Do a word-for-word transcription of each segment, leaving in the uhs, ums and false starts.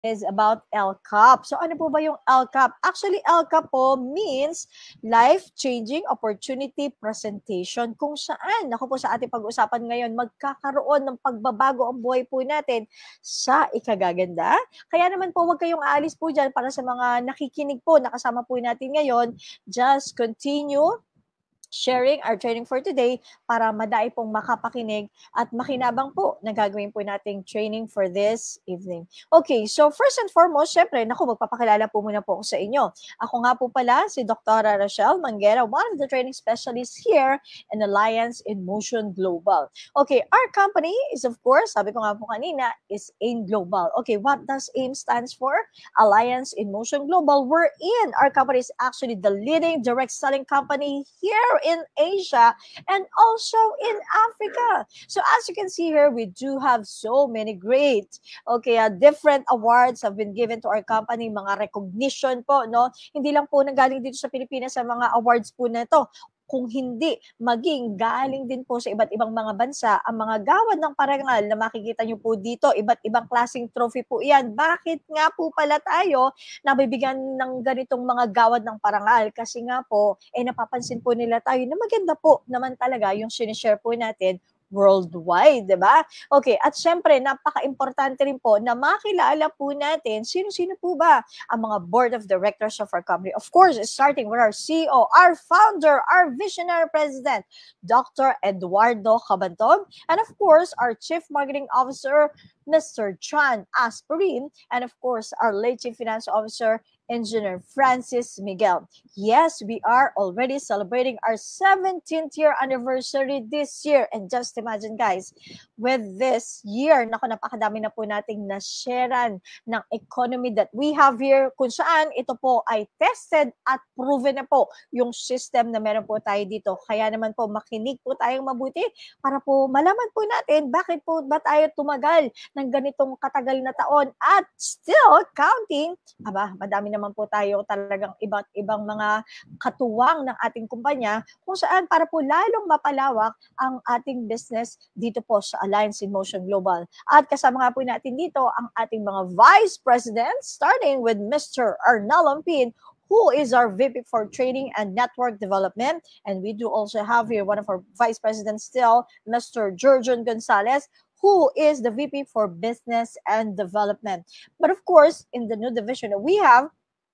is about L C A P. So ano po ba yung L C A P? Actually, L C A P po means Life-Changing Opportunity Presentation, kung saan, ako po sa ating pag-usapan ngayon, magkakaroon ng pagbabago ang buhay po natin sa ikagaganda. Kaya naman po, huwag kayong aalis po dyan para sa mga nakikinig po, nakasama po natin ngayon, just continue sharing our training for today para madai pong makapakinig at makinabang po na gagawin po nating training for this evening. Okay, so first and foremost, syempre, naku, magpapakilala po muna po ako sa inyo. Ako nga po pala si Doctor Rochelle Manguera, one of the training specialists here in Alliance in Motion Global. Okay, our company is, of course, sabi ko nga po kanina, is AIM Global. Okay, what does AIM stands for? Alliance in Motion Global. We're in. Our company is actually the leading direct selling company here in Asia and also in Africa. So as you can see here, we do have so many great, okay, uh, different awards have been given to our company, mga recognition po, no? Hindi lang po nanggaling dito sa Pilipinas sa mga awards po na ito, kung hindi maging galing din po sa iba't ibang mga bansa, ang mga gawad ng parangal na makikita nyo po dito, iba't ibang klaseng trophy po iyan. Bakit nga po pala tayo nabibigyan ng ganitong mga gawad ng parangal? Kasi nga po, eh napapansin po nila tayo na maganda po naman talaga yung sinishare po natin worldwide, di ba? Okay, at syempre, napaka-importante rin po na makilala po natin sino-sino po ba ang mga board of directors of our company. Of course, starting with our C E O, our founder, our visionary president, Doctor Eduardo Cabantog, and of course, our chief marketing officer, Mister John Asperin, and of course, our late chief finance officer, Engineer Francis Miguel. Yes, we are already celebrating our seventeenth year anniversary this year. And just imagine, guys, with this year, naku, napakadami na po nating na-sharean ng economy that we have here, kung saan ito po ay tested at proven na po yung system na meron po tayo dito. Kaya naman po, makinig po tayong mabuti para po malaman po natin bakit po ba tayo tumagal ng ganitong katagal na taon at still counting. Aba, madami naman po tayo talagang iba't ibang mga katuwang ng ating kumpanya kung saan para po lalong mapalawak ang ating business dito po sa Alliance in Motion Global. At kasama nga po natin dito ang ating mga Vice Presidents, starting with Mister Arnel Ampin, who is our V P for Training and Network Development. And we do also have here one of our Vice Presidents still, Mister Jurgen Gonzalez, who is the V P for Business and Development. But of course, in the new division that we have,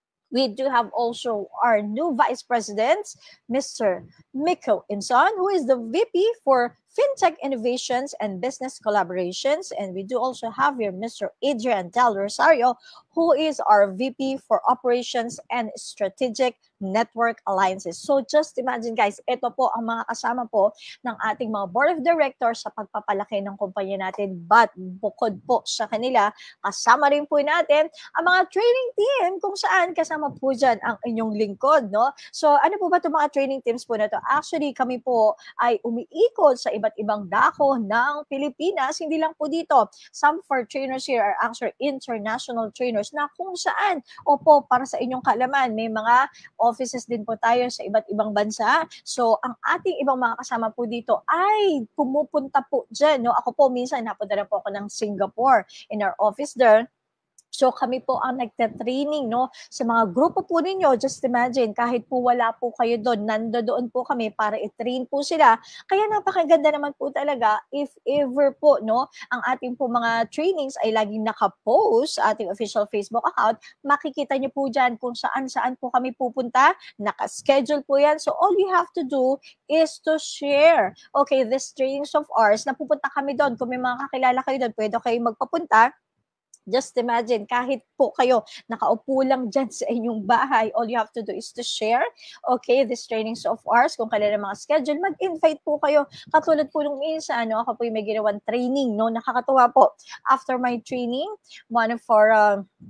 we do have also our new Vice President, Mister Miko Inson, who is the V P for FinTech Innovations and Business Collaborations. And we do also have here Mister Adrian Del Rosario, who is our V P for Operations and Strategic Network Alliances. So just imagine, guys, ito po ang mga kasama po ng ating mga board of directors sa pagpapalaki ng kumpanya natin. But bukod po sa kanila, kasama rin po natin ang mga training team kung saan kasama po dyan ang inyong lingkod, no? So ano po ba itong mga training teams po na ito? Actually, kami po ay umiikot sa iba't ibang dako ng Pilipinas, hindi lang po dito. Some of our trainers here are actually international trainers na kung saan, opo, para sa inyong kaalaman, may mga offices din po tayo sa iba't ibang bansa. So, ang ating ibang mga kasama po dito ay pumupunta po dyan, no? Ako po, minsan napunta na po ako ng Singapore in our office there. So kami po ang nagte-training, no, sa mga grupo po ninyo. Just imagine, kahit po wala po kayo doon, nandoon po kami para i-train po sila. Kaya napakaganda naman po talaga if ever po, no, ang ating po mga trainings ay laging naka-post sa ating official Facebook account. Makikita niyo po dyan kung saan-saan po kami pupunta. Naka-schedule po yan. So all you have to do is to share, okay, this trainings of ours, napupunta kami doon. Kung may mga kakilala kayo doon, pwede kayo magpapunta. Just imagine, kahit po kayo nakaupo lang dyan sa inyong bahay, all you have to do is to share, okay, this trainings of ours, kung kailan ang mga schedule, mag-invite po kayo. Katulad po nung isa, no, ako po yung may ginawang training, no, nakakatuwa po. After my training, one of our uh,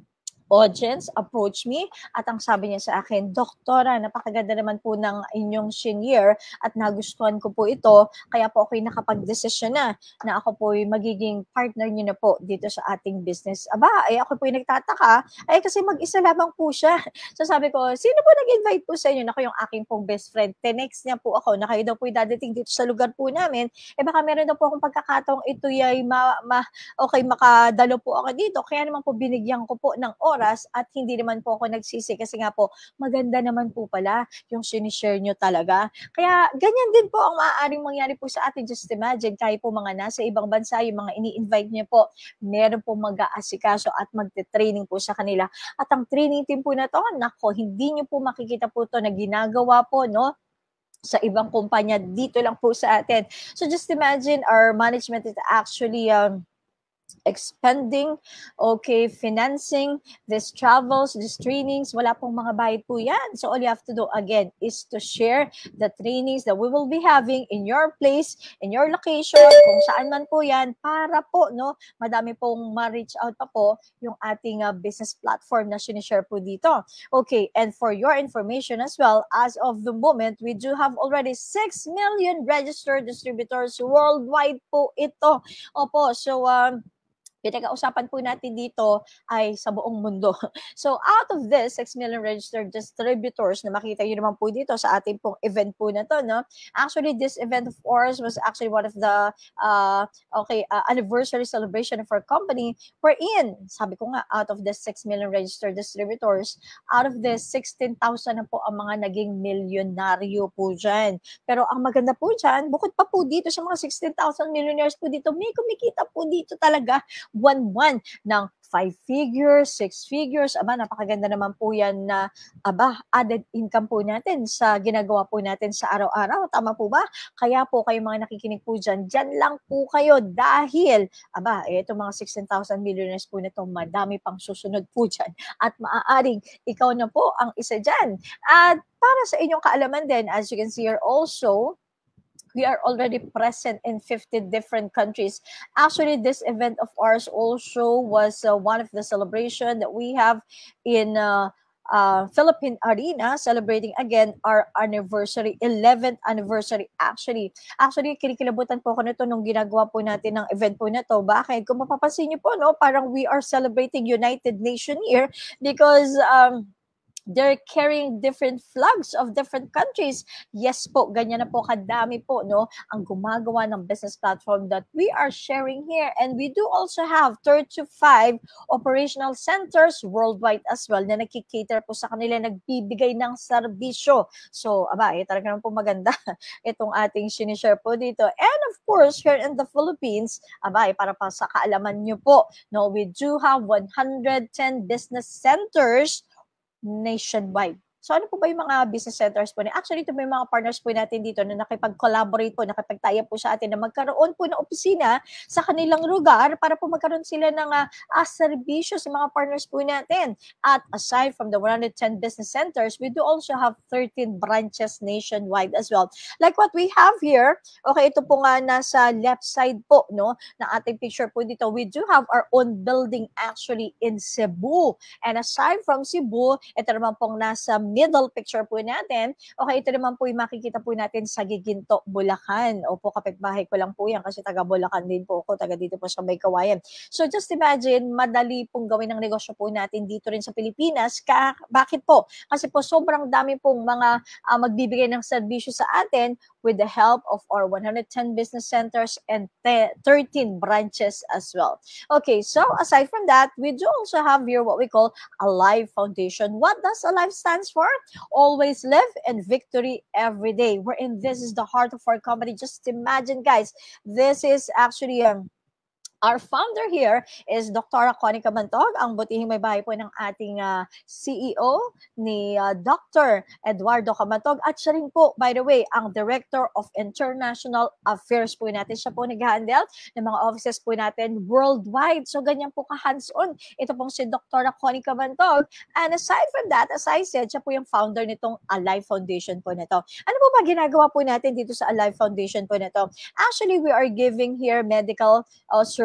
audience approach me at ang sabi niya sa akin, Doktora, napakaganda naman po ng inyong senior at nagustuhan ko po ito, kaya po ako'y nakapag-desisyon na na ako po'y magiging partner niyo na po dito sa ating business. Aba, ay ako po'y nagtataka, ay kasi mag-isa lamang po siya. So sabi ko, sino po nag-invite po sa inyo? Naku, yung aking pong best friend. Tinext niya po ako na kayo daw po'y dadating dito sa lugar po namin. Eh baka meron daw po akong pagkakataong ito ay ma, ma, okay, makadalo po ako dito. Kaya naman po binigyan ko po ng oras at hindi naman po ako nagsisi kasi nga po maganda naman po pala yung sinishare nyo talaga. Kaya ganyan din po ang maaaring mangyari po sa atin. Just imagine, kayo po mga nasa ibang bansa, yung mga ini-invite nyo po, meron po mag-aasikaso at magte-training po sa kanila. At ang training team po na to, nako, hindi nyo po makikita po to na ginagawa po, no? Sa ibang kumpanya, dito lang po sa atin. So just imagine, our management is actually um, expanding, okay, financing, these travels, these trainings, wala pong mga bayad po yan. So all you have to do again is to share the trainings that we will be having in your place, in your location, kung saan man po yan, para po, no, madami pong ma-reach out pa po yung ating uh, business platform na sinishare po dito. Okay, and for your information as well, as of the moment, we do have already six million registered distributors worldwide po ito. Opo, so um, pinag-ausapan po natin dito ay sa buong mundo. So out of this six million registered distributors na makita nyo naman po dito sa ating pong event po na to, no? Actually, this event of ours was actually one of the uh, okay, uh, anniversary celebration of our company wherein, sabi ko nga, out of the six million registered distributors, out of this sixteen thousand na po ang mga naging milyonaryo po dyan. Pero ang maganda po dyan, bukod pa po dito sa mga sixteen thousand millionaires po dito, may kumikita po dito talaga one-one ng five figures, six figures. Aba, napakaganda naman po yan na, aba, added income po natin sa ginagawa po natin sa araw-araw. Tama po ba? Kaya po kayo mga nakikinig po dyan, dyan lang po kayo dahil, aba, eh, itong mga sixteen thousand millionaires po nito, madami pang susunod po dyan. At maaaring ikaw na po ang isa dyan. At para sa inyong kaalaman din, as you can see here also, we are already present in fifty different countries. Actually, this event of ours also was uh, one of the celebration that we have in uh, uh, Philippine Arena, celebrating again our anniversary, eleventh anniversary actually. Actually, kinikilabutan po ako nito nung ginagawa po natin ng event po na to. Bakit? Kung mapapansin niyo po, no, parang we are celebrating United Nation here because um, they're carrying different flags of different countries. Yes po, ganyan na po kadami po, no, ang gumagawa ng business platform that we are sharing here. And we do also have thirty-five operational centers worldwide as well na nakikater po sa kanila, nagbibigay ng serbisyo. So, aba, eh, talaga naman po maganda itong ating sinishare po dito. And of course, here in the Philippines, aba, eh, para pa sa kaalaman nyo po, no, we do have one hundred ten business centers nationwide. So ano po ba yung mga business centers po? Actually, ito may mga partners po natin dito na nakipag-collaborate po, nakipag-tie po sa atin na magkaroon po ng opisina sa kanilang lugar para po magkaroon sila ng uh, uh, serbisyo sa mga partners po natin. At aside from the one hundred ten business centers, we do also have thirteen branches nationwide as well. Like what we have here, okay, ito po nga nasa left side po, no, ng ating picture po dito. We do have our own building actually in Cebu. And aside from Cebu, ito naman pong nasa middle picture po natin. Okay, ito naman po yung makikita po natin sa Giginto, Bulacan. Opo, kapitbahay ko lang po yan kasi taga Bulacan din po ako, taga dito po sa May Kawayan. So just imagine, madali pong gawin ng negosyo po natin dito rin sa Pilipinas. Ka bakit po? Kasi po sobrang dami pong mga uh, magbibigay ng serbisyo sa atin with the help of our one hundred ten business centers and thirteen branches as well. Okay, so aside from that, we do also have here what we call Alive Foundation. What does Alive stands for? Always live in victory every day. Wherein this is the heart of our company. Just imagine, guys, this is actually um, our founder here is Doctor Connie Cabantog, ang butihing may bahay po ng ating uh, C E O ni uh, Doctor Eduardo Cabantog. At siya rin po, by the way, ang Director of International Affairs po natin. Siya po nag-handle ng mga offices po natin worldwide. So, ganyan po ka-hands-on. Ito pong si Doctor Connie Cabantog. And aside from that, as I said, siya po yung founder nitong Alive Foundation po nito. Ano po ba ginagawa po natin dito sa Alive Foundation po nito? Actually, we are giving here medical uh, services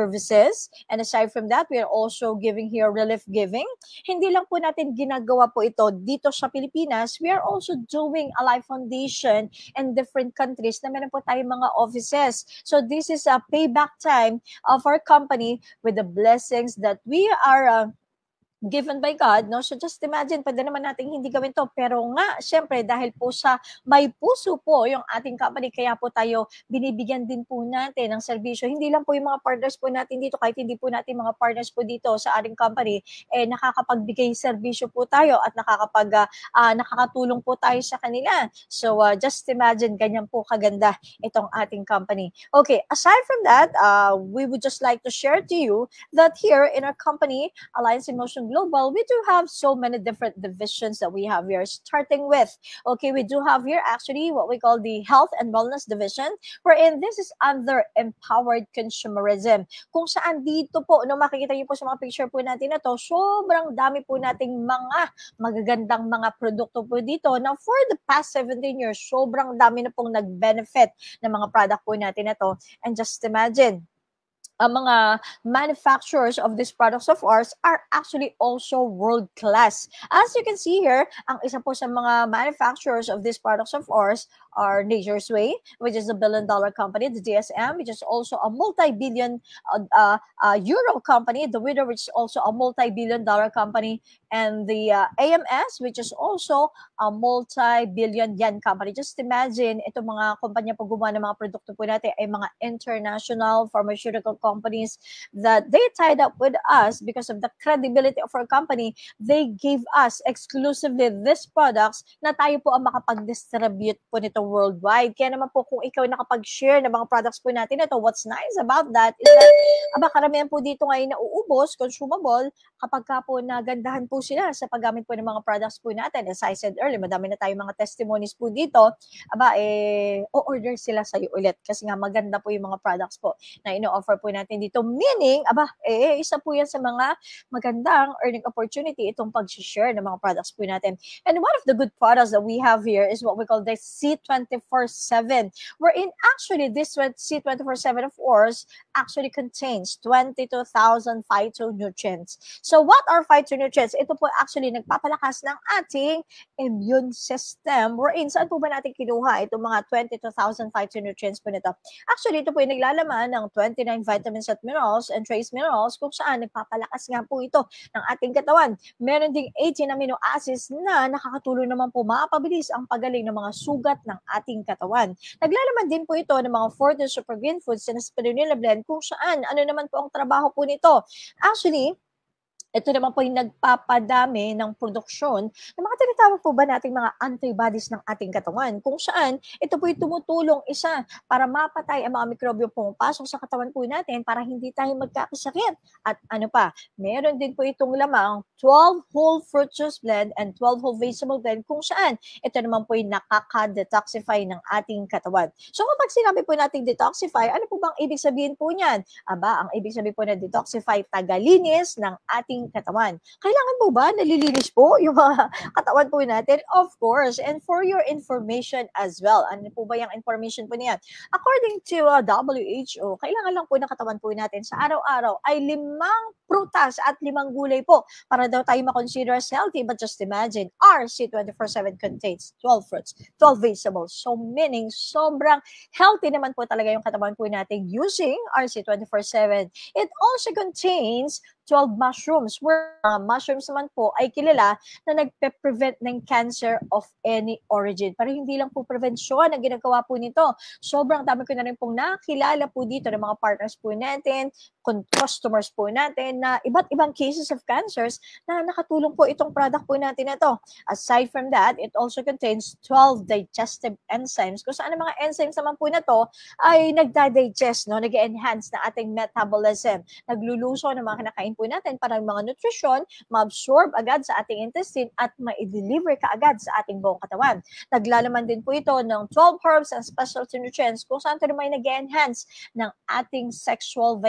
services. And aside from that, we are also giving here relief giving. Hindi lang po natin ginagawa po ito dito sa Pilipinas. We are also doing a Life Foundation in different countries na meron po tayong mga offices. So this is a payback time of our company with the blessings that we are uh, given by God, no? So just imagine, pwede naman natin hindi gawin to. Pero nga, syempre, dahil po sa may puso po yung ating company, kaya po tayo binibigyan din po natin ng serbisyo. Hindi lang po yung mga partners po natin dito, kahit hindi po natin mga partners po dito sa ating company, eh nakakapagbigay serbisyo po tayo at nakakapag, uh, uh, nakakatulong po tayo sa kanila. So uh, just imagine, ganyan po kaganda itong ating company. Okay, aside from that, uh, we would just like to share to you that here in our company, Alliance in Motion Global, we do have so many different divisions that we have here, starting with, okay, we do have here actually what we call the Health and Wellness Division, wherein this is under Empowered Consumerism, kung saan dito po, no, makikita niyo po sa mga picture po natin na to, sobrang dami po nating mga magagandang mga produkto po dito na for the past seventeen years, sobrang dami na pong nag-benefit ng mga product po natin na to. And just imagine, ang mga manufacturers of these products of ours are actually also world-class. As you can see here, ang isa po sa mga manufacturers of these products of ours are Nature's Way, which is a billion-dollar company, the D S M, which is also a multi-billion uh, uh, uh, euro company, the Widow, which is also a multi-billion dollar company, and the uh, A M S, which is also a multi-billion yen company. Just imagine, itong mga kumpanya po gumawa ng mga produkto po natin ay mga international pharmaceutical companies that they tied up with us because of the credibility of our company. They gave us exclusively these products na tayo po ang makapag-distribute po nito worldwide. Kaya naman po kung ikaw nakapag-share ng mga products po natin ito, what's nice about that is that aba, karamihan po dito ngayon na uubos, consumable, kapag ka po nagandahan po sila sa paggamit po ng mga products po natin. As I said earlier, madami na tayong mga testimonies po dito, aba, eh, o-order sila sa'yo ulit kasi nga maganda po yung mga products po na ino-offer po natin dito. Meaning, aba, eh, isa po yan sa mga magandang earning opportunity itong pag-share ng mga products po natin. And one of the good products that we have here is what we call the C twenty-four seven, wherein actually this C twenty-four seven of ours actually contains twenty-two thousand phytonutrients. So what are phytonutrients? Ito po actually nagpapalakas ng ating immune system, wherein saan po ba natin kinuha itong mga twenty-two thousand phytonutrients po nito? Actually, ito po yung naglalaman ng twenty-nine vitamins at minerals and trace minerals kung saan nagpapalakas nga po ito ng ating katawan. Meron ding eighteen amino acids na nakakatulong naman po mapabilis ang pagaling ng mga sugat ng ating katawan. Naglalaman din po ito ng mga forty super green foods na spirulina blend kung saan ano naman po ang trabaho po nito. Actually, ito naman po yung nagpapadami ng produksyon ng mga tinatawag po ba nating mga antibodies ng ating katawan, kung saan ito po yung tumutulong isa para mapatay ang mga mikrobyo pumapasok sa katawan po natin para hindi tayo magkakasakit. At ano pa, meron din po itong lamang twelve whole fruit juice blend and twelve whole vegetable blend kung saan ito naman po yung nakaka-detoxify ng ating katawan. So kapag sinabi po nating detoxify, ano po bang ibig sabihin po niyan? Aba, ang ibig sabihin po na detoxify, tagalinis ng ating katawan. Kailangan po ba nalilinis po yung mga katawan po natin? Of course. And for your information as well, ano po ba yung information po niyan? According to uh, W H O, kailangan lang po ng katawan po natin sa araw-araw ay limang prutas at limang gulay po para daw tayo makonsider as healthy. But just imagine, our C twenty-four seven contains twelve fruits, twelve vegetables. So meaning, sobrang healthy naman po talaga yung katawan po natin using our C twenty-four seven. It also contains twelve mushrooms, where uh, mushrooms naman po ay kilala na nagpe-prevent ng cancer of any origin. Pero hindi lang po prevensyon ang ginagawa po nito. Sobrang dami ko na rin pong nakilala po dito ng mga partners po natin, customers po natin na iba't ibang cases of cancers na nakatulong po itong product po natin na to. Aside from that, it also contains twelve digestive enzymes. Kung saan ang mga enzymes naman po na to ay nagda-digest, no? Nag-enhance na ating metabolism. Nagluluso ng mga kinakain po natin para mga nutrisyon ma-absorb agad sa ating intestine at ma-deliver ka agad sa ating buong katawan. Naglalaman din po ito ng twelve herbs and specialty nutrients kung saan ito naman nag-enhance ng ating sexual vitality.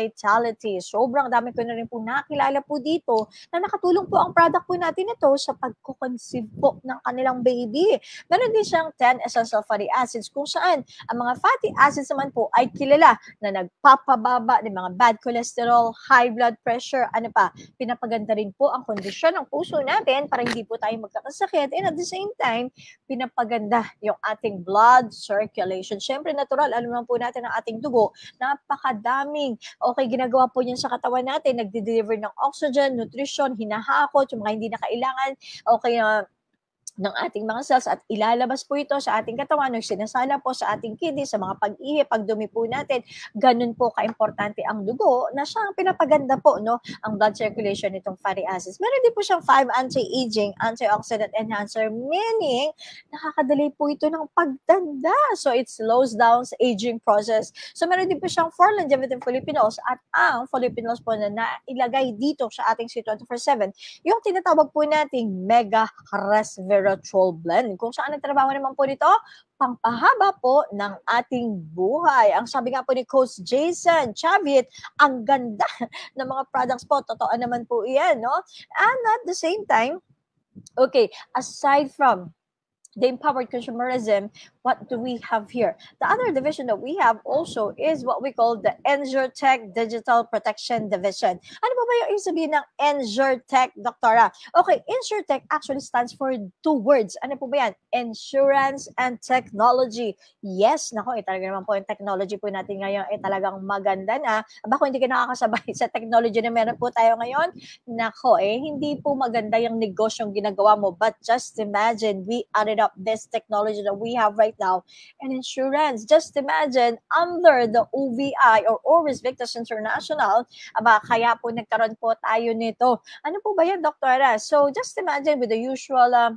functionality. Sobrang dami ko na rin po nakilala po dito na nakatulong po ang product po natin ito sa pagko-conceive po ng kanilang baby. Meron din siyang ten essential fatty acids kung saan ang mga fatty acids naman po ay kilala na nagpapababa ng mga bad cholesterol, high blood pressure, ano pa, pinapaganda rin po ang kondisyon ng puso natin para hindi po tayo magkakasakit, and at the same time, pinapaganda yung ating blood circulation. Siyempre, natural, alam naman po natin ang ating dugo, napakadaming, okay, ginagawa po niyan sa katawan natin, nagde-deliver ng oxygen, nutrition, hinahakot, yung mga hindi na kailangan, okay, uh, ng ating mga cells at ilalabas po ito sa ating katawan o sinasala po sa ating kidney, sa mga pag-ihi, pagdumi po natin. Ganun po kaimportante ang dugo na siyang pinapaganda po, no, ang blood circulation nitong fatty acids. Meron din po siyang five anti-aging, antioxidant enhancer, meaning nakakadali po ito ng pagtanda. So it slows down sa aging process. So meron din po siyang four longevity polyphenols at ang polyphenols po na nailagay dito sa ating C twenty-four seven, yung tinatawag po nating mega resveratrol blend. Kung saan ang trabaho naman po nito, pangpahaba po ng ating buhay. Ang sabi nga po ni Coach Jason Chavit, ang ganda ng mga products po. Totoo naman po iyan, no? And at the same time, okay, aside from the empowered consumerism, what do we have here? The other division that we have also is what we call the EnsureTech Digital Protection Division. Ano ba ba yung ibig sabihin ng EnsureTech, Doktora? Okay, EnsureTech actually stands for two words. Ano po ba yan? Insurance and technology. Yes, nako, eh, talaga naman po yung technology po natin ngayon ay eh, talagang maganda na. Aba, kung hindi ka nakakasabay sa technology na meron po tayo ngayon, nako, eh, hindi po maganda yung negosyong ginagawa mo. But just imagine, we added up this technology that we have right now and insurance. Just imagine, under the O V I or Orbis Victus International, aba, kaya po nagkaroon po tayo nito. Ano po ba yan, Doktora? So just imagine with the usual uh,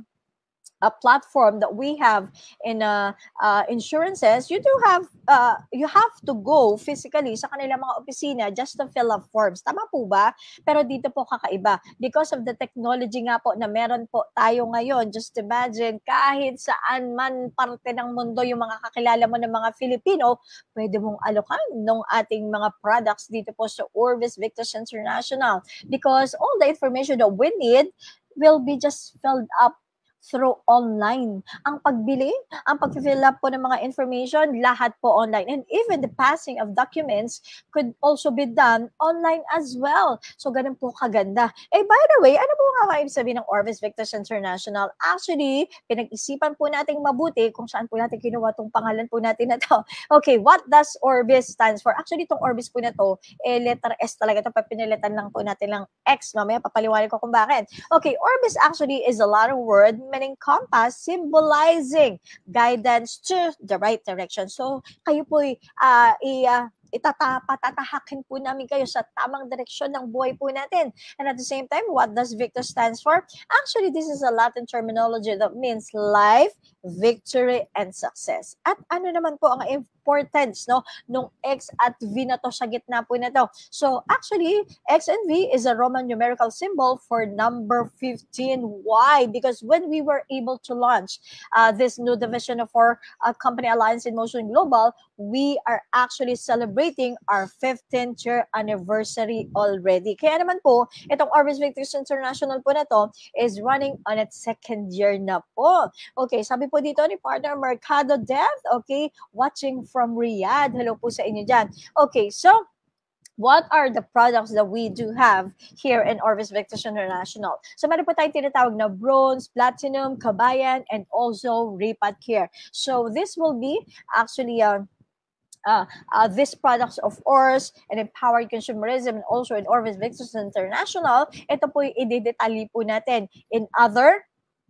a platform that we have in uh, uh, insurances, you do have, uh, you have to go physically sa kanilang mga opisina just to fill up forms. Tama po ba? Pero dito po kakaiba. Because of the technology nga po na meron po tayo ngayon, just imagine, kahit saan man parte ng mundo yung mga kakilala mo ng mga Filipino, pwede mong alokan ng ating mga products dito po sa Orbis Victus International. Because all the information that we need will be just filled up through online. Ang pagbili, ang pag-fill up po ng mga information, lahat po online. And even the passing of documents could also be done online as well. So, ganun po kaganda. Eh, by the way, ano po nga ibig sabihin ng Orbis Victus International? Actually, pinag-isipan po natin mabuti kung saan po natin kinuha itong pangalan po natin na to. Okay, what does Orbis stands for? Actually, itong Orbis po na to, eh, letter S talaga. Ito, papinilitan lang po natin ng X. Mamaya, papaliwanag ko kung bakit. Okay, Orbis actually is a Latin word meaning compass, symbolizing guidance to the right direction. So, kayo po uh, i- uh, itata patatahakin po namin kayo sa tamang direksyon ng buhay po natin. And at the same time, what does Victus stands for? Actually, this is a Latin terminology that means life, victory, and success. At ano naman po ang importance, no, nung X at V na to sa gitna po na to? So, actually, X and V is a Roman numerical symbol for number fifteen. Why? Because when we were able to launch uh, this new division of our uh, company Alliance in Motion Global, we are actually celebrating our fifteenth year anniversary already. Kaya naman po, itong Orbis Victus International po na to is running on its second year na po. Okay, sabi po dito ni partner Mercado Dev, okay, watching from Riyadh. Hello po sa inyo dyan. Okay, so, what are the products that we do have here in Orbis Victus International? So, meron po tayong tinatawag na bronze, platinum, kabayan, and also Repad Care. So, this will be actually a uh, Uh, uh, these products of ours and empowered consumerism and also in Orbis Victus International, ito po yung i-detalye po natin in other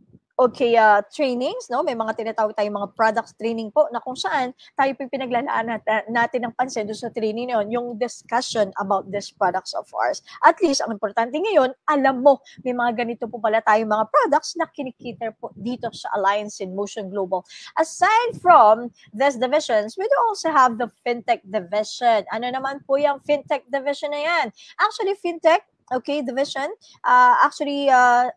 okay, uh, trainings, no? May mga tinatawag tayong mga products training po na kung saan tayo po pinaglalaan natin, natin ng pansin doon sa training na yun, yung discussion about these products of ours. At least, ang importante ngayon, alam mo, may mga ganito po pala tayong mga products na kinikita po dito sa Alliance in Motion Global. Aside from these divisions, we do also have the FinTech division. Ano naman po yung FinTech division na yan? Actually, FinTech, okay, division, uh, actually uh,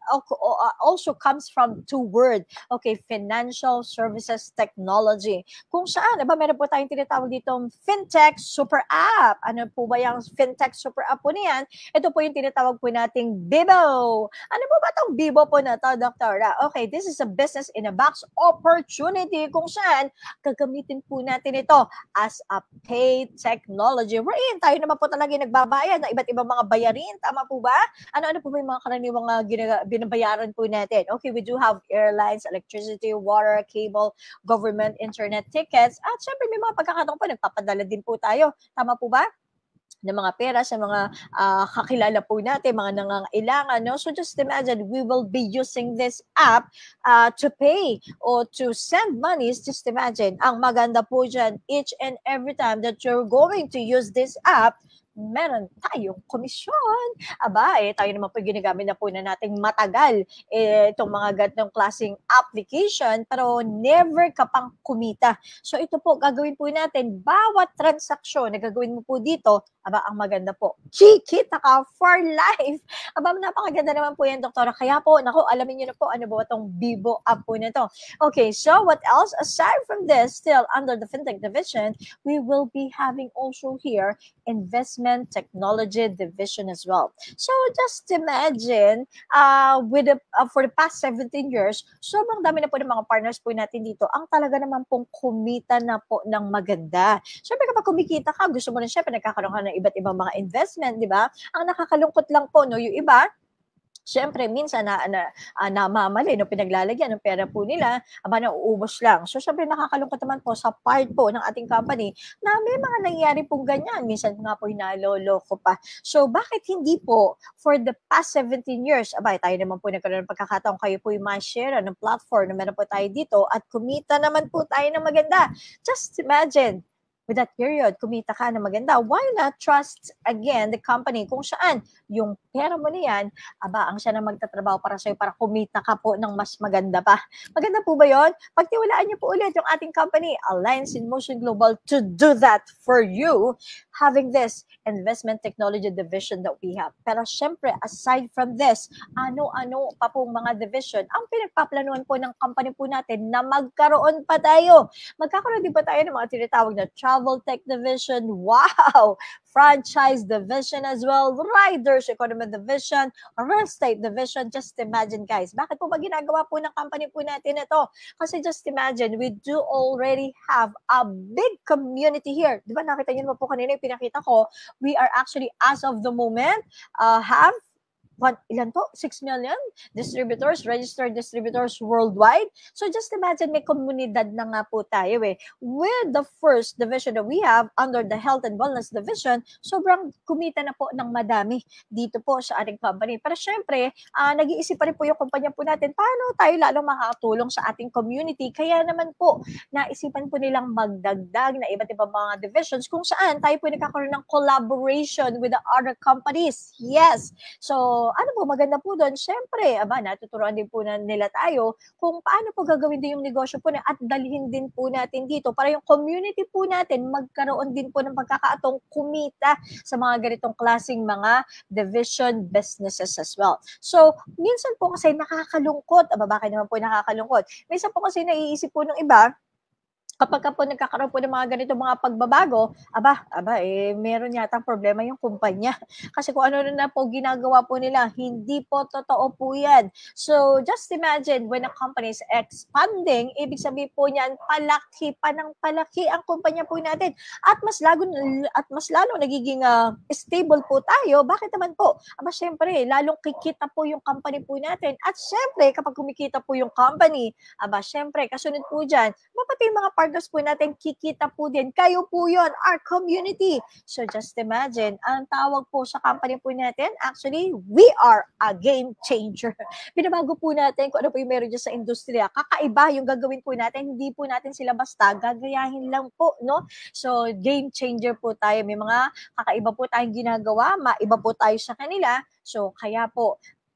also comes from two word, okay, financial services technology. Kung saan, aba, meron po tayong tinatawag ditong fintech super app. Ano po ba yung fintech super app po niyan? Ito po yung tinatawag po nating Bibo. Ano po ba itong Bibo po na to, Doktora? Okay, this is a business in a box opportunity kung saan gagamitin po natin ito as a paid technology. Wherein tayo naman po talaga yung nagbabayad ng iba't ibang mga bayarin. Tama po ba? Ano-ano po ba yung mga karaniwang uh, gina- binabayaran po natin? Okay, we do have airlines, electricity, water, cable, government, internet tickets. At syempre may mga pagkakataon po, nagpapadala din po tayo. Tama po ba? Ng mga pera sa mga uh, kakilala po natin, mga nangangailangan. No? So just imagine, we will be using this app uh, to pay or to send monies. Just imagine, ang maganda po dyan, each and every time that you're going to use this app, meron tayong komisyon. Aba, eh, tayo naman po ginagamit na po na nating matagal eh, itong mga ganitong klaseng application, pero never ka pang kumita. So ito po, gagawin po natin, bawat transaksyon na gagawin mo po dito, aba, ang maganda po, kikita ka for life. Aba, napakaganda naman po yan, Doktora. Kaya po, naku, alamin nyo na po, ano ba itong Bibo app po na to. Okay, so what else? Aside from this, still under the FinTech division, we will be having also here investment technology division as well. So just imagine, uh, with the, uh, for the past seventeen years, sobrang dami na po ng mga partners po natin dito ang talaga naman pong kumita na po ng maganda. Siyempre kapag kumikita ka, gusto mo rin siyempre nagkakaroon ka ng iba't ibang mga investment, di ba? Ang nakakalungkot lang po, no, yung iba, siyempre, minsan na, na, uh, namamali, no, pinaglalagyan ng pera po nila, aba, nauubos lang. So, siyempre, nakakalungkot naman po sa part po ng ating company na may mga nangyayari pong ganyan. Minsan nga po hinaloloko pa. So, bakit hindi po for the past seventeen years, aba, tayo naman po nagkaroon ng pagkakataon, kayo po yung ma-share ng platform na meron po tayo dito at kumita naman po tayo ng maganda. Just imagine, with that period, kumita ka na maganda. Why not trust again the company kung saan yung pera mo niyan, aba, ang siya na magtatrabaho para sa'yo para kumita ka po ng mas maganda pa. Maganda po ba yon? Pagtiwalaan niyo po ulit yung ating company, Alliance in Motion Global, to do that for you, having this investment technology division that we have. Pero syempre, aside from this, ano-ano pa pong mga division ang pinagpaplanuhan po ng company po natin na magkaroon pa tayo. Magkakaroon din pa tayo ng mga tinatawag na travel tech division, wow! Franchise division as well, riders economy division, real estate division. Just imagine, guys, bakit po ba ginagawa po ng company po natin ito? Kasi just imagine, we do already have a big community here. Di ba nakita niyo po kanina yung pinakita ko, we are actually, as of the moment, uh, have One, ilan po? six million distributors, registered distributors worldwide. So just imagine, may komunidad na nga po tayo eh. With the first division that we have under the Health and Wellness Division, sobrang kumita na po ng madami dito po sa ating company. Pero syempre, uh, nag-iisip pa rin po yung kumpanya po natin, paano tayo lalong makakatulong sa ating community? Kaya naman po, naisipan po nilang magdagdag na iba't ibang mga divisions kung saan tayo po nagkakaroon ng collaboration with the other companies. Yes! So, ano po, maganda po doon, syempre, aba, natuturuan din po na nila tayo kung paano po gagawin din yung negosyo po na at dalhin din po natin dito para yung community po natin magkaroon din po ng pagkakaatong kumita sa mga ganitong klaseng mga division businesses as well. So, minsan po kasi nakakalungkot, aba, bakit naman po nakakalungkot? Minsan po kasi naiisip po ng iba, kapag ka po nagkakaroon po ng mga ganito mga pagbabago, aba, aba, eh, meron yatang problema yung kumpanya. Kasi kung ano na po ginagawa po nila, hindi po totoo po yan. So, just imagine, when a company is expanding, ibig sabihin po niyan, palaki pa ng palaki ang kumpanya po natin. At mas lalo, at mas lalo nagiging uh, stable po tayo. Bakit naman po? Aba, syempre, lalong kikita po yung company po natin. At syempre, kapag kumikita po yung company, aba, syempre, kasunod po dyan, mapati yung mga partners po natin, kikita po din. Kayo po yon, our community. So just imagine, ang tawag po sa company po natin, actually, we are a game changer. Binabago po natin kung ano po yung meron dyan sa industriya. Kakaiba yung gagawin po natin, hindi po natin sila basta gagayahin lang po, no? So, game changer po tayo. May mga kakaiba po tayong ginagawa, maiba po tayo sa kanila. So, kaya po,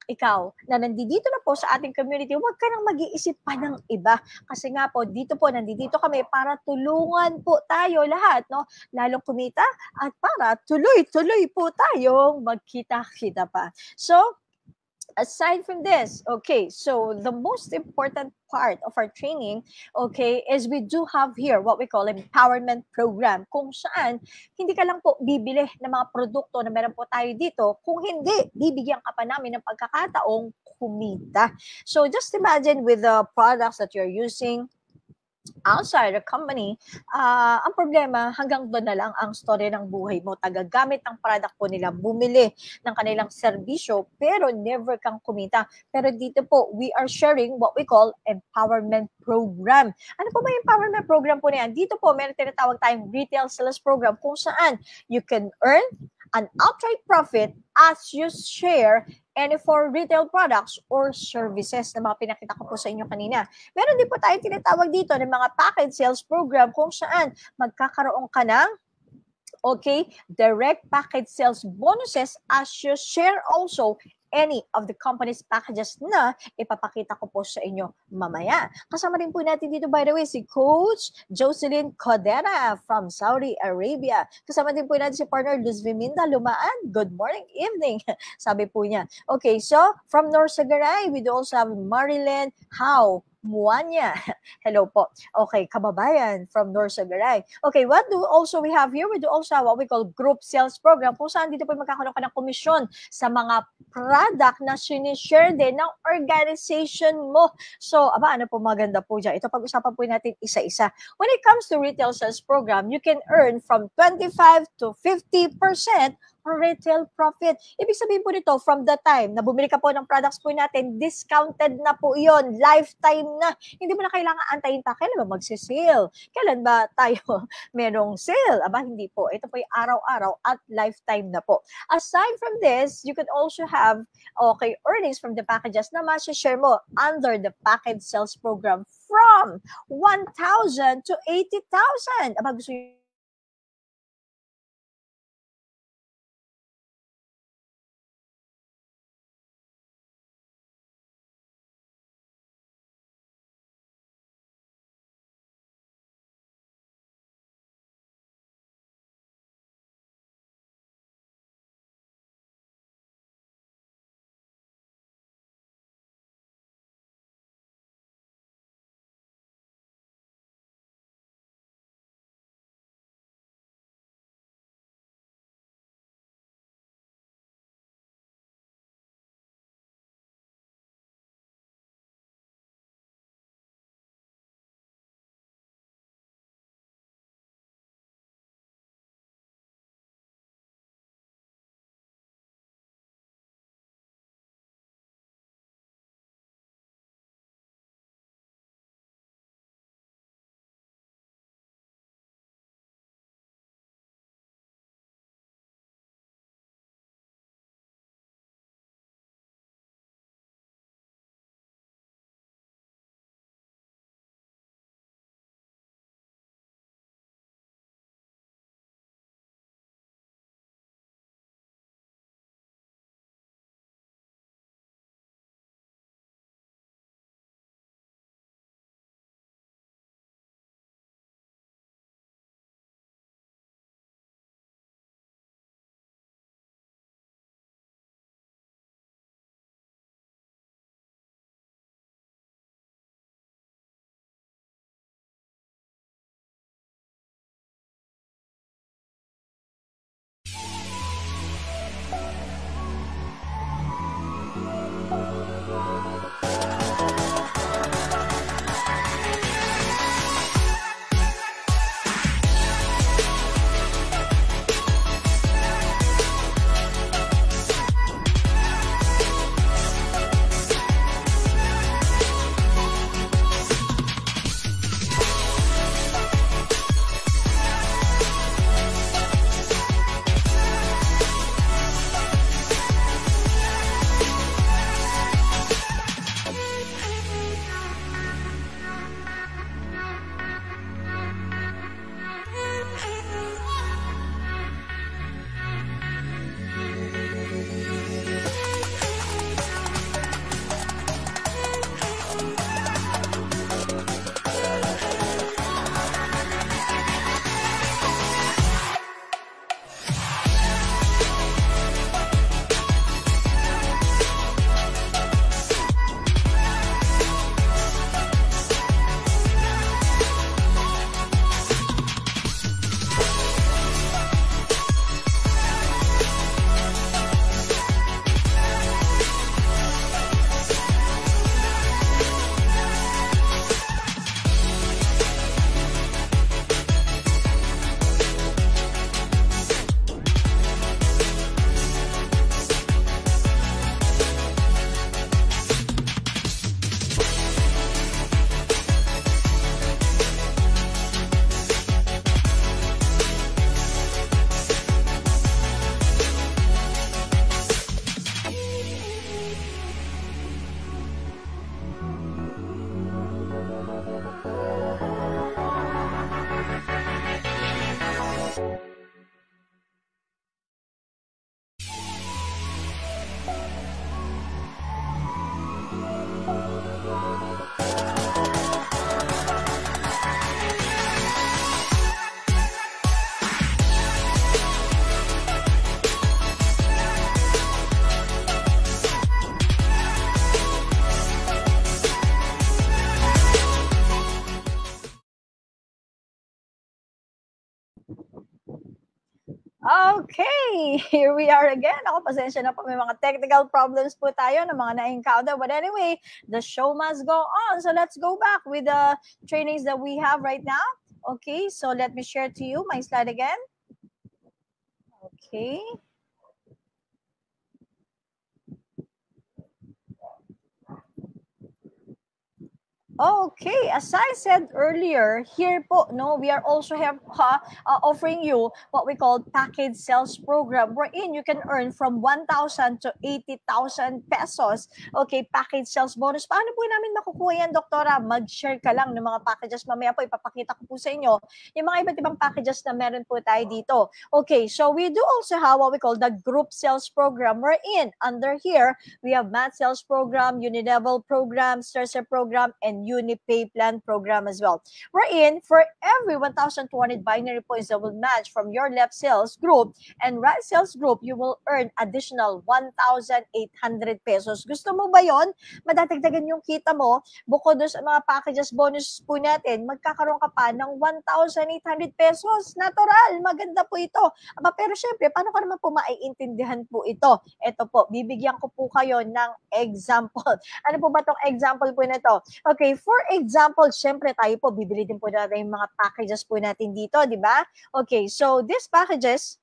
ikaw na nandito na po sa ating community, huwag ka nang mag-iisip pa ng iba. Kasi nga po, dito po, nandito kami para tulungan po tayo lahat, no? Lalong kumita at para tuloy-tuloy po tayong magkita-kita pa. So, aside from this, okay, so the most important part of our training, okay, is we do have here what we call empowerment program, kung saan hindi ka lang po bibili ng mga produkto na meron po tayo dito, kung hindi, bibigyan ka pa namin ng pagkakataong kumita. So just imagine with the products that you're using outside the company, uh, ang problema, hanggang doon na lang ang story ng buhay mo. Tagagamit ng product po nila, bumili ng kanilang serbisyo, pero never kang kumita. Pero dito po, we are sharing what we call empowerment program. Ano po ba yung empowerment program po na yan? Dito po, meron tinatawag tayong retail sales program kung saan you can earn an outright profit as you share any for retail products or services na mga pinakita ko po sa inyo kanina. Meron din po tayo tinatawag dito ng mga package sales program kung saan magkakaroon ka ng okay, direct package sales bonuses as you share also any of the company's packages na ipapakita ko po sa inyo mamaya. Kasama rin po natin dito, by the way, si Coach Jocelyn Codera from Saudi Arabia. Kasama din po natin si partner Luz Viminda Lumaan. Good morning, evening, sabi po niya. Okay, so from Norsagaray, we do also have Marilyn How Muanya. Hello po. Okay, kababayan from Norsagaray. Okay, what do also we have here? We do also have what we call group sales program kung saan dito po magkakaroon ka ng komisyon sa mga product na sinishare din ng organization mo. So, aba, ano po maganda po dyan? Ito pag-usapan po natin isa-isa. When it comes to retail sales program, you can earn from twenty-five to fifty percent retail profit. Ibig sabihin po nito, from the time na bumili ka po ng products po natin, discounted na po yon, lifetime na. Hindi mo na kailangan antayin pa, kailan ba magsisale? Kailan ba tayo merong sale? Aba, hindi po. Ito po yung araw-araw at lifetime na po. Aside from this, you could also have, okay, earnings from the packages na ma-share mo under the package sales program from one thousand to eighty thousand. Aba, gusto Okay, here we are again. Ako, pasensya na po, may mga technical problems po tayo ng mga na-encounter. But anyway, the show must go on. So let's go back with the trainings that we have right now. Okay, so let me share to you my slide again. Okay. Okay, as I said earlier, here po, no, we are also have uh, uh, offering you what we call package sales program, wherein you can earn from one thousand to eighty thousand pesos. Okay, package sales bonus. Paano po namin makukuha yan, Doktora? Mag-share ka lang ng mga packages. Mamaya po, ipapakita ko po sa inyo yung mga iba't ibang packages na meron po tayo dito. Okay, so we do also have what we call the group sales program, wherein under here, we have math sales program, Unilevel program, Starser program, and UniPay plan program as well. Wherein, for every one thousand two hundred binary points that will match from your left sales group and right sales group, you will earn additional one thousand eight hundred pesos. Gusto mo ba yon? Madadagdagan yung kita mo. Bukod doon sa mga packages bonus po natin, magkakaroon ka pa ng one thousand eight hundred pesos. Natural, maganda po ito. Aba, pero syempre, paano ka naman po maiintindihan po ito? Ito po, bibigyan ko po kayo ng example. Ano po ba itong example po na ito? Okay, for example, syempre tayo po, bibili din po natin yung mga packages po natin dito, di ba? Okay, so these packages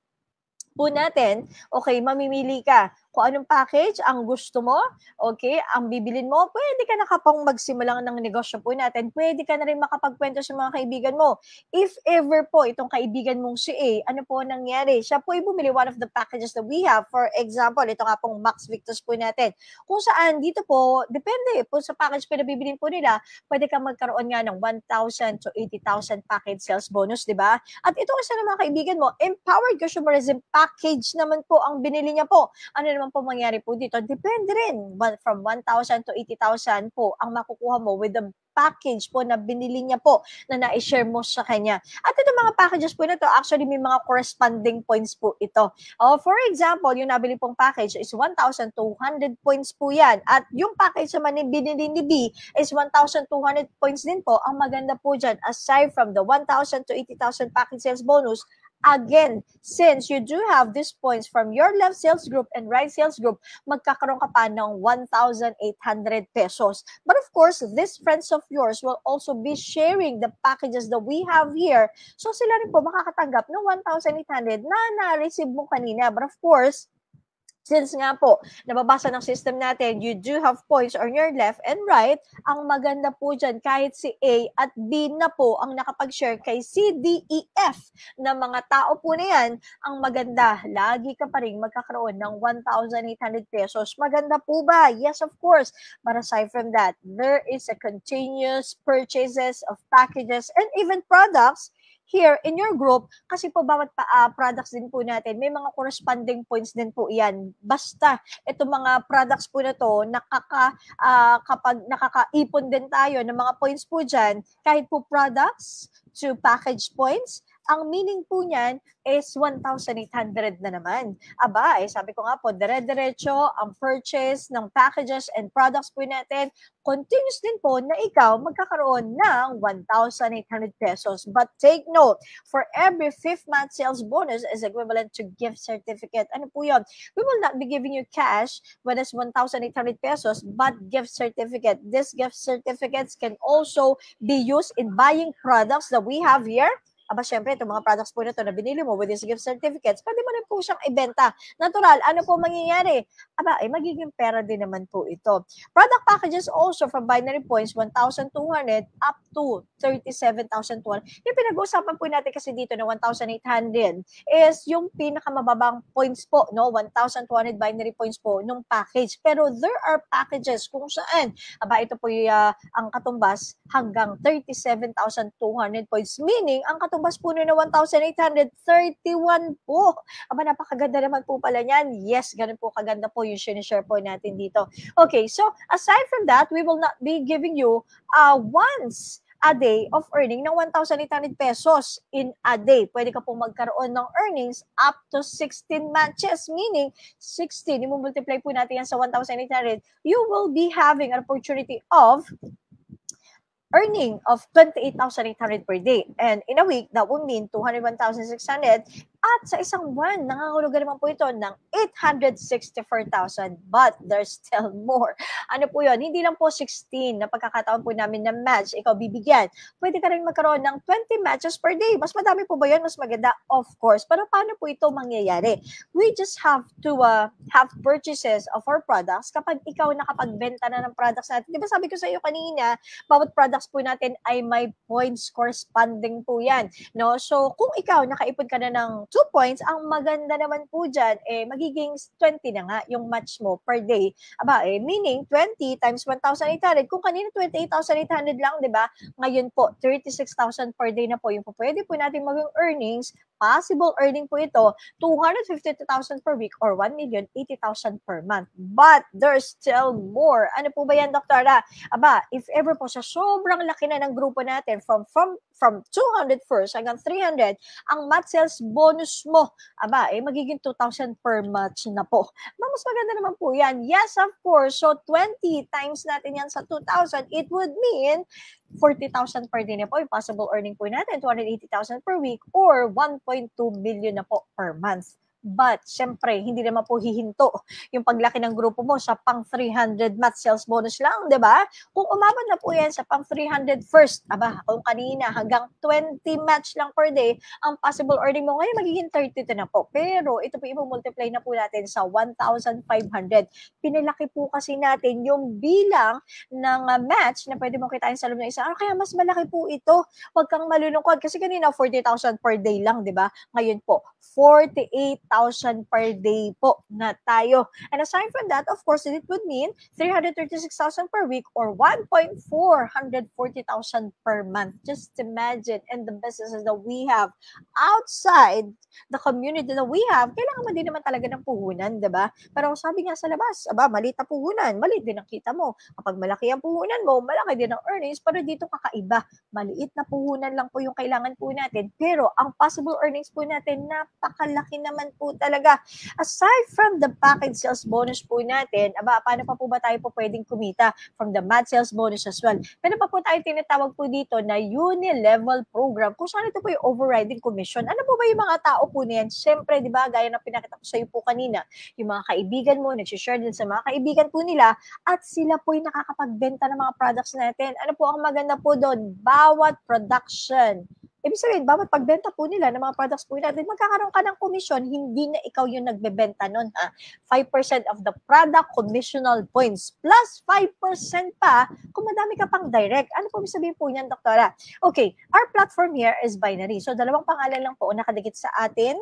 po natin, okay, mamimili ka kung anong package ang gusto mo, okay, ang bibilin mo, pwede ka na kapang magsimula ng negosyo po natin, pwede ka na rin makapagkwento sa mga kaibigan mo. If ever po, itong kaibigan mong si A, ano po nangyari? Siya po ay bumili one of the packages that we have. For example, ito nga pong Max Victus po natin. Kung saan, dito po, depende po sa package po na bibilin po nila, pwede ka magkaroon nga ng one thousand to eighty thousand package sales bonus, di ba? At ito isa ng mga kaibigan mo, empowered consumerism package naman po ang binili niya po. Ano naman po mangyari po dito? Depende rin. From one thousand to eighty thousand po ang makukuha mo with the package po na binili niya po na na-share mo sa kanya. At ito mga packages po na to, actually may mga corresponding points po ito. Oh, for example, yung nabili pong package is one thousand two hundred points po yan. At yung package naman ni binili ni B is one thousand two hundred points din po. Ang maganda po dyan, aside from the one thousand to eighty thousand package sales bonus, again, since you do have these points from your left sales group and right sales group, magkakaroon ka pa ng one thousand eight hundred pesos. But of course, these friends of yours will also be sharing the packages that we have here. So sila rin po makakatanggap ng one thousand eight hundred na na-receive mo kanina. But of course, since nga po, nababasa ng system natin, you do have points on your left and right, ang maganda po dyan, kahit si A at B na po ang nakapag-share kay C, D, E, F na mga tao po na yan, ang maganda, lagi ka pa rin magkakaroon ng one thousand eight hundred pesos. Maganda po ba? Yes, of course. But aside from that, there is a continuous purchases of packages and even products here in your group, kasi po bawat pa, uh, products din po natin, may mga corresponding points din po yan. Basta, itong mga products po na to, nakaka, uh, kapag nakakaipon din tayo ng mga points po dyan, kahit po products to package points, ang meaning po niyan is one thousand eight hundred na naman. Aba, eh, sabi ko nga po, dire-diretso ang purchase ng packages and products po natin, continuous din po na ikaw magkakaroon ng one thousand eight hundred pesos. But take note, for every fifth month sales bonus is equivalent to gift certificate. Ano po yun? We will not be giving you cash, whether it's one thousand eight hundred pesos, but gift certificate. These gift certificates can also be used in buying products that we have here. Aba, syempre, itong mga products po na ito na binili mo with these gift certificates, pwede mo rin po siyang ibenta. Natural, ano po mangyayari? Aba, ay magiging pera din naman po ito. Product packages also from binary points, one thousand two hundred up to thirty-seven thousand two hundred. Yung pinag-uusapan po natin kasi dito na one thousand eight hundred is yung pinakamababang points po, no? one thousand two hundred binary points po nung package. Pero there are packages kung saan, aba, ito po yung uh, ang katumbas hanggang thirty-seven thousand two hundred points. Meaning, ang katumbas mas puno na one thousand eight hundred thirty-one po. Aba, napakaganda naman po pala niyan. Yes, ganun po kaganda po yung sinishare po natin dito. Okay, so aside from that, we will not be giving you uh, once a day of earning ng one thousand eight hundred pesos in a day. Pwede ka pong magkaroon ng earnings up to sixteen matches, meaning sixteen, i-multiply po natin yan sa one thousand eight hundred, you will be having an opportunity of earning of twenty-eight thousand eight hundred per day. And in a week, that would mean two hundred one thousand six hundred At sa isang buwan, nangangahulugan naman po ito ng eight hundred sixty-four thousand. But there's still more. Ano po yun? Hindi lang po sixteen na pagkakataon po namin na match ikaw bibigyan. Pwede ka rin magkaroon ng twenty matches per day. Mas madami po ba yun? Mas maganda? Of course. Pero paano po ito mangyayari? We just have to uh, have purchases of our products kapag ikaw nakapagbenta na ng products natin. Di ba sabi ko sa iyo kanina, bawat products po natin ay may points corresponding po yan. No? So, kung ikaw nakaipon ka na ng two points, ang maganda naman po dyan, eh, magiging twenty na nga yung match mo per day. Aba, eh, meaning twenty times one thousand eight hundred. Kung kanina twenty-eight thousand eight hundred lang, di ba? Ngayon po, thirty-six thousand per day na po yung po pwede po natin maging earnings. Possible earning po ito, two hundred fifty thousand per week or one million eighty thousand per month. But there's still more. Ano po ba yan, Doktora? Aba, if ever po sa sobrang laki na ng grupo natin, from from from two hundred first hanggang three hundred, ang match sales bonus mo, aba, eh, magiging two thousand per match na po. Mas maganda naman po yan. Yes, of course. So, twenty times natin yan sa two thousand, it would mean forty thousand per day na po. Yung possible earning po natin, two hundred eighty thousand per week or one point two million na po per month. But, syempre, hindi naman po hihinto yung paglaki ng grupo mo sa pang three hundred match sales bonus lang, di ba? Kung umabot na po yan sa pang three hundred first, aba, kung kanina hanggang twenty match lang per day, ang possible earning mo ngayon magiging thirty na po. Pero, ito po i-multiply na po natin sa one thousand five hundred. Pinalaki po kasi natin yung bilang ng uh, match na pwede mong kitain sa loob ng isang araw. Kaya mas malaki po ito. Huwag kang malulungkot. Kasi kanina forty thousand per day lang, di ba? Ngayon po, forty-eight thousand per day po na tayo. And aside from that, of course, it would mean three hundred thirty-six thousand per week or one point four four thousand per month. Just imagine, and the businesses that we have outside the community that we have, kailangan mo din naman talaga ng puhunan, di ba? Pero sabi nga sa labas, aba, maliit na puhunan, maliit din ang kita mo. Kapag malaki ang puhunan mo, malaki din ang earnings, pero dito kakaiba. Maliit na puhunan lang po yung kailangan po natin, pero ang possible earnings po natin, napakalaki naman po talaga. Aside from the package sales bonus po natin, aba, paano pa po ba tayo po pwedeng kumita from the match sales bonus as well? Pero pa po tayo tinatawag po dito na uni-level program, kung saan ito po yung overriding commission. Ano po ba yung mga tao po niyan? Siyempre, di ba, gaya ng pinakita ko sa iyo po kanina, yung mga kaibigan mo, nagsishare din sa mga kaibigan po nila, at sila po yung nakakapagbenta ng mga products natin. Ano po ang maganda po doon? Bawat production, ibig sabihin, bawat pagbenta po nila ng mga products po natin, magkakaroon ka ng commission, hindi na ikaw yung nagbebenta nun, ha? five percent of the product commissional points, plus five percent pa kung madami ka pang direct. Ano po sabihin po niyan, Doktora? Okay, our platform here is binary. So, dalawang pangalan lang po nakadikit sa atin.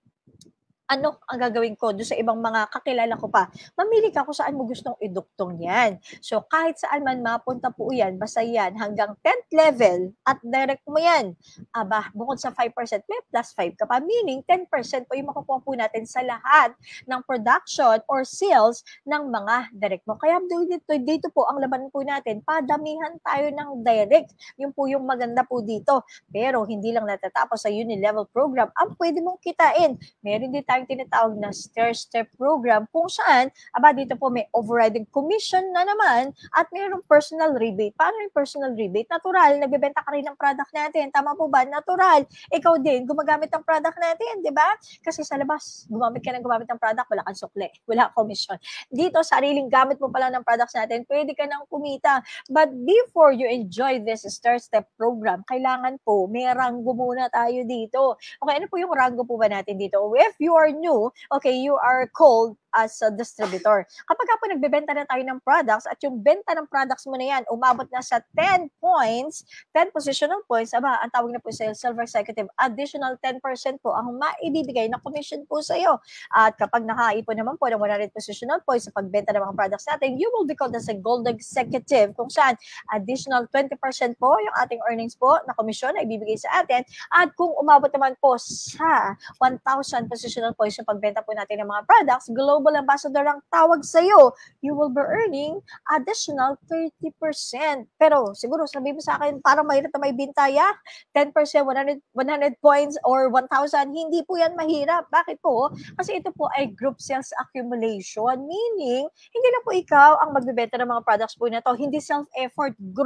Ano ang gagawin ko doon sa ibang mga kakilala ko pa? Mamili ka kung saan mo gustong iduktong yan. So, kahit saan man mapunta po yan, basta yan, hanggang tenth level at direct mo yan. Aba, bukod sa five percent, may plus five ka pa. Meaning, ten percent po yung makukuha po natin sa lahat ng production or sales ng mga direct mo. Kaya dito, dito po, ang laban po natin, padamihan tayo ng direct. Yung po yung maganda po dito. Pero, hindi lang natatapos sa uni-level program. Ang pwede mong kitain, meron din tayong tinatawag na stair-step program kung saan, aba dito po may overriding commission na naman at mayroong personal rebate. Paano yung personal rebate? Natural, nagbebenta ka rin ng product natin. Tama po ba? Natural. Ikaw din, gumagamit ng product natin, di ba? Kasi sa labas, gumamit ka ng gumamit ng product, wala kang sukle, wala kang commission. Dito, sariling gamit mo pala ng products natin, pwede ka nang kumita. But before you enjoy this stair-step program, kailangan po, may ranggo muna tayo dito. Okay, ano po yung ranggo po ba natin dito? If you are new, okay, you are called as a distributor. Kapag po nagbebenta na tayo ng products at yung benta ng products mo na yan, umabot na sa ten points, ten positional points, aba, ang tawag na po sa Silver Executive, additional ten percent po ang maibibigay na commission po sa iyo. At kapag nakaipon naman po ng one hundred positional points sa pagbenta ng mga products natin, you will be called as a Gold Executive, kung saan additional twenty percent po yung ating earnings po na commission na ibibigay sa atin. At kung umabot naman po sa one thousand positional points sa pagbenta po natin ng mga products, global ambassador ang tawag sa iyo, you will be earning additional thirty percent. Pero siguro sabihin mo sa akin, parang mahirap na may bintaya, ten percent, one hundred, one hundred points or one thousand, hindi po yan mahirap. Bakit po? Kasi ito po ay group sales accumulation, meaning hindi na po ikaw ang magbebenta ng mga products po na to, hindi self-effort, group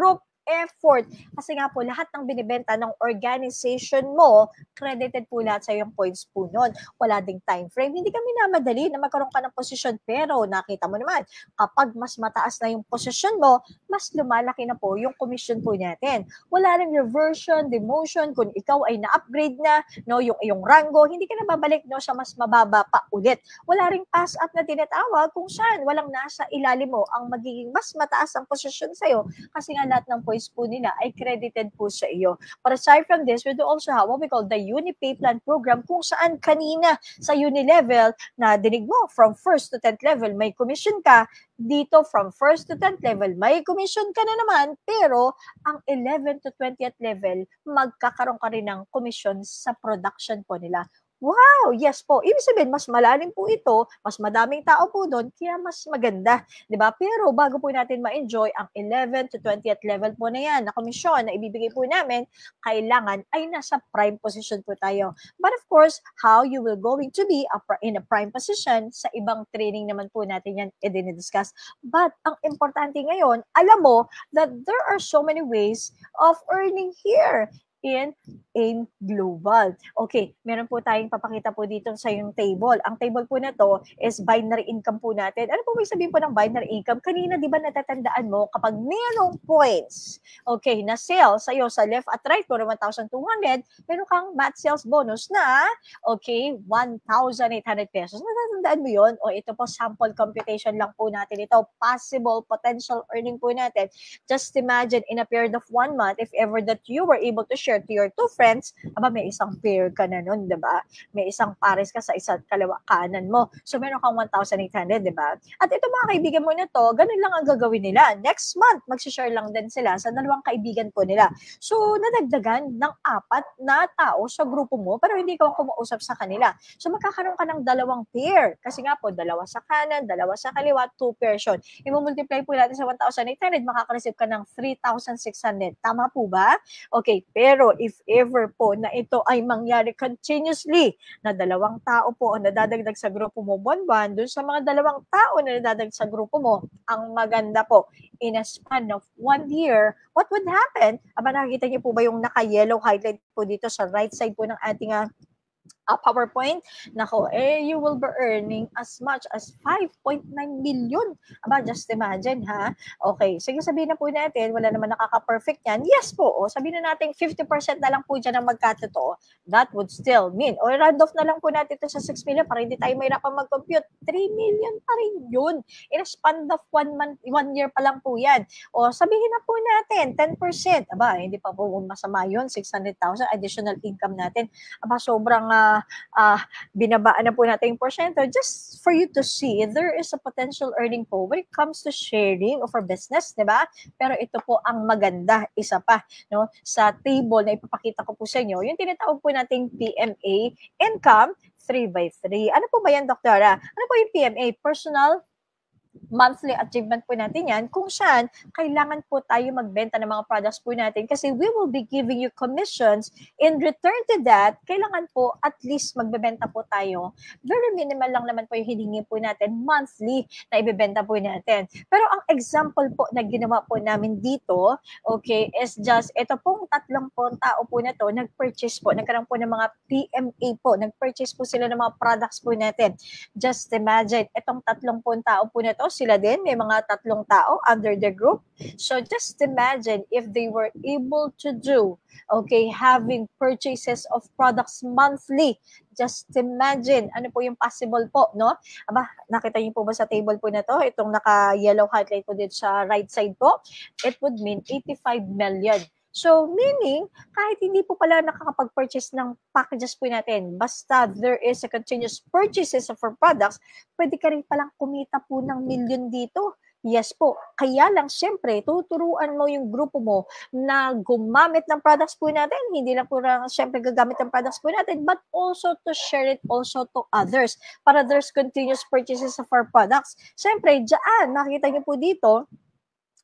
effort. Kasi nga po, lahat ng binibenta ng organization mo, credited po lahat sa yung points po nun. Wala ding time frame. Hindi kami namadali na magkaroon ka ng posisyon, pero nakita mo naman, kapag mas mataas na yung posisyon mo, mas lumalaki na po yung commission po natin. Wala ring reversion, demotion, kung ikaw ay na-upgrade na, no, yung iyong rango, hindi ka na babalik no, sa mas mababa pa ulit. Wala ring pass up na tinatawag kung saan walang nasa ilalim mo ang magiging mas mataas ang posisyon sa'yo kasi nga lahat ng points po nila ay credited po sa iyo. But aside from this, we do also have what we call the UniPay Plan Program kung saan kanina sa uni level na dinig mo from first to tenth level may commission ka, dito from first to tenth level may commission ka na naman, pero ang eleven to twentieth level magkakaroon ka rin ng commission sa production po nila. Wow! Yes po. Ibig sabihin, mas malalim po ito, mas madaming tao po doon, kaya mas maganda. Diba? Pero bago po natin ma-enjoy ang eleven to twentieth level po na yan, na komisyon na ibibigay po namin, kailangan ay nasa prime position po tayo. But of course, how you will going to be in a prime position, sa ibang training naman po natin yan i-discuss. But ang importante ngayon, alam mo that there are so many ways of earning here in AIM Global. Okay, meron po tayong papakita po dito sa yung table. Ang table po na to is binary income po natin. Ano po may sabihin po ng binary income? Kanina, di ba natatandaan mo, kapag merong points, okay, na sale sa'yo sa left at right po, one thousand two hundred, meron kang mat sales bonus na, okay, one thousand eight hundred pesos. Natatandaan mo yun? O ito po, sample computation lang po natin. Ito, possible potential earning po natin. Just imagine, in a period of one month, if ever that you were able to share to your two friends, aba may isang pair ka na nun, diba? May isang pares ka sa isa't kalawa kanan mo. So, meron kang one thousand eight hundred, diba? At ito mga kaibigan mo na to, ganun lang ang gagawin nila. Next month, magsishare lang din sila sa dalawang kaibigan po nila. So, nadagdagan ng apat na tao sa grupo mo, pero hindi ka kumausap sa kanila. So, magkakaroon ka ng dalawang pair. Kasi nga po, dalawa sa kanan, dalawa sa kaliwa, two pairs yun. I-multiply po natin sa one thousand eight hundred, makaka-receive ka ng three thousand six hundred. Tama po ba? Okay, pero if ever po na ito ay mangyari continuously, na dalawang tao po ang nadadagdag sa grupo mo buwan-buwan, dun sa mga dalawang tao na nadadagdag sa grupo mo, ang maganda po, in a span of one year, what would happen? Aba, nakikita niyo po ba yung naka-yellow highlight po dito sa right side po ng ating uh, Uh, PowerPoint, nako, eh, you will be earning as much as five point nine million. Aba, just imagine, ha? Okay, sige, sabihin na po natin, wala naman nakaka-perfect yan. Yes po, o, sabihin na natin fifty percent na lang po dyan ang magkatotoo. That would still mean, o, round off na lang po natin ito sa six million para hindi tayo mahirapan mag-compute. three million pa rin yun. In a span of one month, one year pa lang po yan. O, sabihin na po natin, ten percent. Aba, hindi pa po masama yun, six hundred thousand additional income natin. Aba, sobrang uh, uh, binabaan na po natin yung porsyento just for you to see there is a potential earning po when it comes to sharing of our business, di ba? Pero ito po ang maganda, isa pa, no? Sa table na ipapakita ko po sa inyo, yung tinatawag po nating P M A, income three by three. Ano po ba yan, Doktora? Ano po yung P M A? Personal monthly achievement po natin yan, kung saan kailangan po tayo magbenta ng mga products po natin kasi we will be giving you commissions. In return to that, kailangan po at least magbebenta po tayo. Very minimal lang naman po yung hiningi po natin monthly na ibebenta po natin. Pero ang example po na ginawa po namin dito, okay, is just ito pong tatlong po tao po na to, nag-purchase po, nagkaroon po ng mga P M A po, nag-purchase po sila ng mga products po natin. Just imagine, itong tatlong po tao po na to, sila din, may mga tatlong tao under the group. So just imagine if they were able to do, okay, having purchases of products monthly. Just imagine, ano po yung possible po, no? Aba, nakita niyo po ba sa table po na to? Itong naka-yellow highlight po dito sa right side po, it would mean eighty-five million. So, meaning, kahit hindi po pala nakakapag-purchase ng packages po natin, basta there is a continuous purchases of our products, pwede ka rin palang kumita po ng million dito. Yes po. Kaya lang, syempre, tuturuan mo yung grupo mo na gumamit ng products po natin. Hindi lang po lang, syempre, gagamit ng products po natin, but also to share it also to others para there's continuous purchases of our products. Syempre, dyan, nakikita niyo po dito,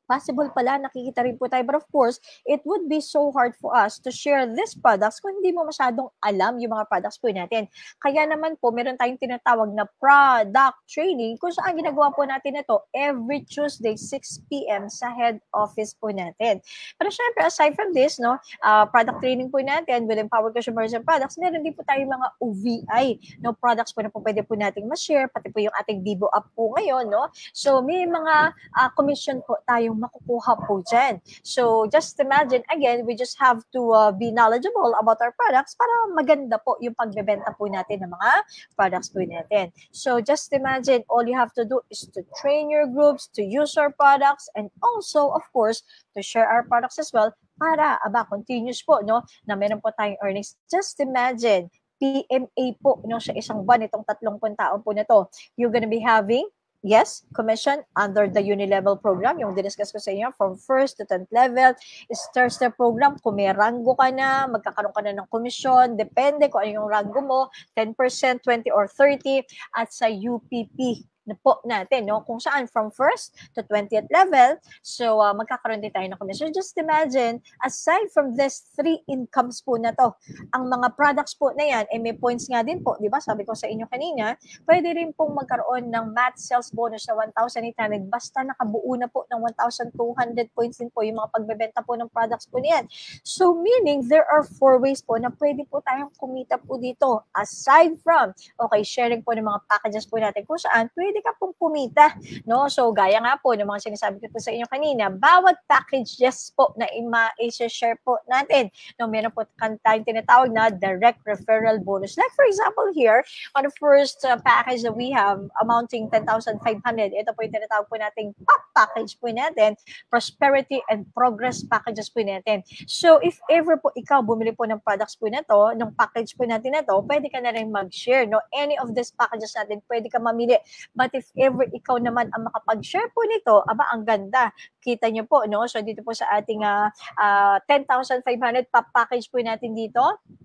possible pala nakikita rin po tayo. But of course, it would be so hard for us to share these products kung hindi mo masyadong alam yung mga products po natin. Kaya naman po, meron tayong tinatawag na product training kung saan ginagawa po natin ito every Tuesday, six p m sa head office po natin. Pero syempre, aside from this, no, uh, product training po natin with Empowered Consumers and Products, meron din po tayong mga O V I, no, products po na po pwede po nating ma-share, pati po yung ating Vivo app po ngayon, no. So, may mga uh, commission po tayong makukuha po dyan. So, just imagine, again, we just have to uh, be knowledgeable about our products para maganda po yung pagbebenta po natin ng mga products po natin. So, just imagine, all you have to do is to train your groups, to use our products, and also, of course, to share our products as well para, aba, continuous po, no, na meron po tayong earnings. Just imagine, P M A po, no, sa isang buwan, itong tatlong taon po na to, you're gonna be having yes, commission under the uni-level program, yung diniscuss ko sa inyo, from first to tenth level, star-step program, kung may rango ka na, magkakaroon ka na ng komisyon, depende kung ano yung rango mo, ten percent, twenty or thirty, at sa U P P na po natin, no? Kung saan from first to twentieth level, so uh, magkakaroon din tayo ng commission. Just imagine, aside from this three incomes po na to, ang mga products po na yan, eh may points nga din po, di ba? Sabi ko sa inyo kanina, pwede rin pong magkaroon ng match sales bonus na one thousand eight hundred, basta nakabuo na po ng one thousand two hundred points din po yung mga pagbebenta po ng products po niyan. So meaning, there are four ways po na pwede po tayong kumita po dito. Aside from, okay, sharing po ng mga packages po natin kung saan, pwede ka pong kumita, no? So, gaya nga po ng mga sinasabi ko po sa inyo kanina, bawat packages po na ima-share po natin, no, meron po tayong tinatawag na direct referral bonus. Like, for example, here, on the first uh, package that we have, amounting ten thousand five hundred, ito po yung tinatawag po nating pop package po natin, prosperity and progress packages po natin. So, if ever po ikaw bumili po ng products po na to, ng package po natin na to, pwede ka na rin mag-share, no? Any of these packages natin, pwede ka mamili. But if ever ikaw naman ang makapag-share po nito, aba, ang ganda. Kita nyo po, no? So, dito po sa ating uh, uh, ten thousand five hundred pop package po natin dito,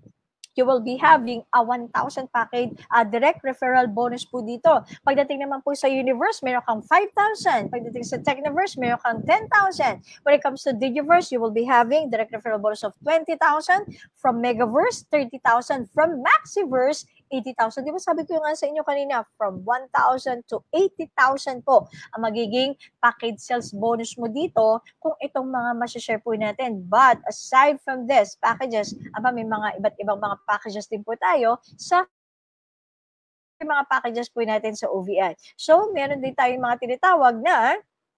you will be having a one thousand package, a direct referral bonus po dito. Pagdating naman po sa Universe, meron kang five thousand. Pagdating sa Techniverse, meron kang ten thousand. When it comes to Digiverse, you will be having direct referral bonus of twenty thousand. From Megaverse, thirty thousand. From Maxiverse, eighty thousand. Di ba sabi ko yung nga sa inyo kanina, from one thousand to eighty thousand po ang magiging package sales bonus mo dito kung itong mga masashare po natin. But aside from this packages, aba, may mga iba't ibang mga packages din po tayo sa mga packages po natin sa O V I. So, meron din tayong mga tinatawag na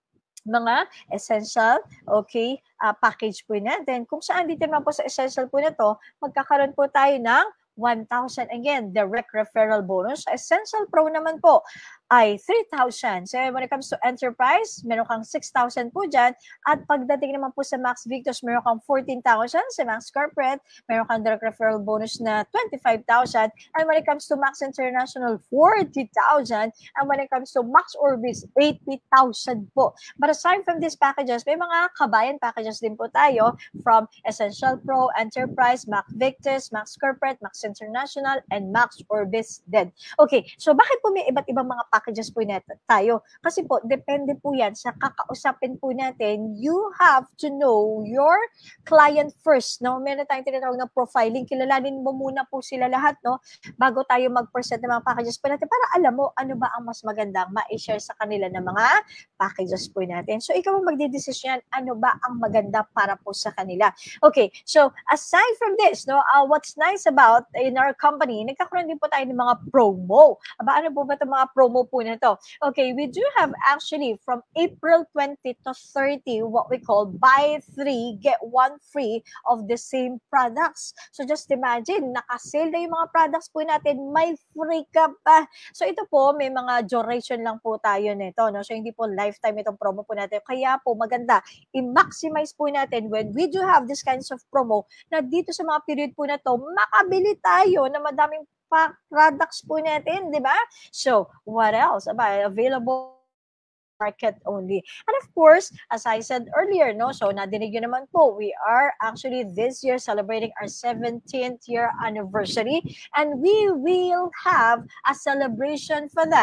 mga essential, okay, uh, package po natin. Kung saan dito naman po sa essential po na to, magkakaroon po tayo ng one thousand, again, direct referral bonus. Essential Pro naman po ay three thousand. So, when it comes to Enterprise, meron kang six thousand po dyan. At pagdating naman po sa Max Victus, meron kang fourteen thousand. Sa Max Corporate, meron kang direct referral bonus na twenty-five thousand. And when it comes to Max International, forty thousand. And when it comes to Max Orbis, eighty thousand po. But aside from these packages, may mga kabayan packages din po tayo from Essential Pro, Enterprise, Max Victus, Max Corporate, Max International, and Max Orbis din. Okay, so bakit po may iba't ibang mga packages po natin tayo? Kasi po, depende po yan sa kakausapin po natin. You have to know your client first, no? Meron tayong tinatawag na profiling. Kilalanin mo muna po sila lahat, no? Bago tayo mag-present ng mga packages po natin para alam mo ano ba ang mas magandang ma-share sa kanila ng mga packages po natin. So, ikaw ang magdidesisyon ano ba ang maganda para po sa kanila. Okay, so aside from this, no, uh, what's nice about in our company, nagkakaroon din po tayo ng mga promo. Aba, ano po ba itong mga promo po na to? Okay, we do have actually from April twenty to thirty what we call buy three, get one free of the same products. So just imagine, nakasale na yung mga products po natin, may free ka pa. So ito po, may mga duration lang po tayo nito, no? So hindi po lifetime itong promo po natin. Kaya po maganda, i-maximize po natin when we do have this kinds of promo na dito sa mga period po na to, makabili tayo na madaming products po natin, di ba? So, what else? Aba, available market only. And of course, as I said earlier, no, so nadinig nyo naman po, we are actually this year celebrating our seventeenth year anniversary, and we will have a celebration for that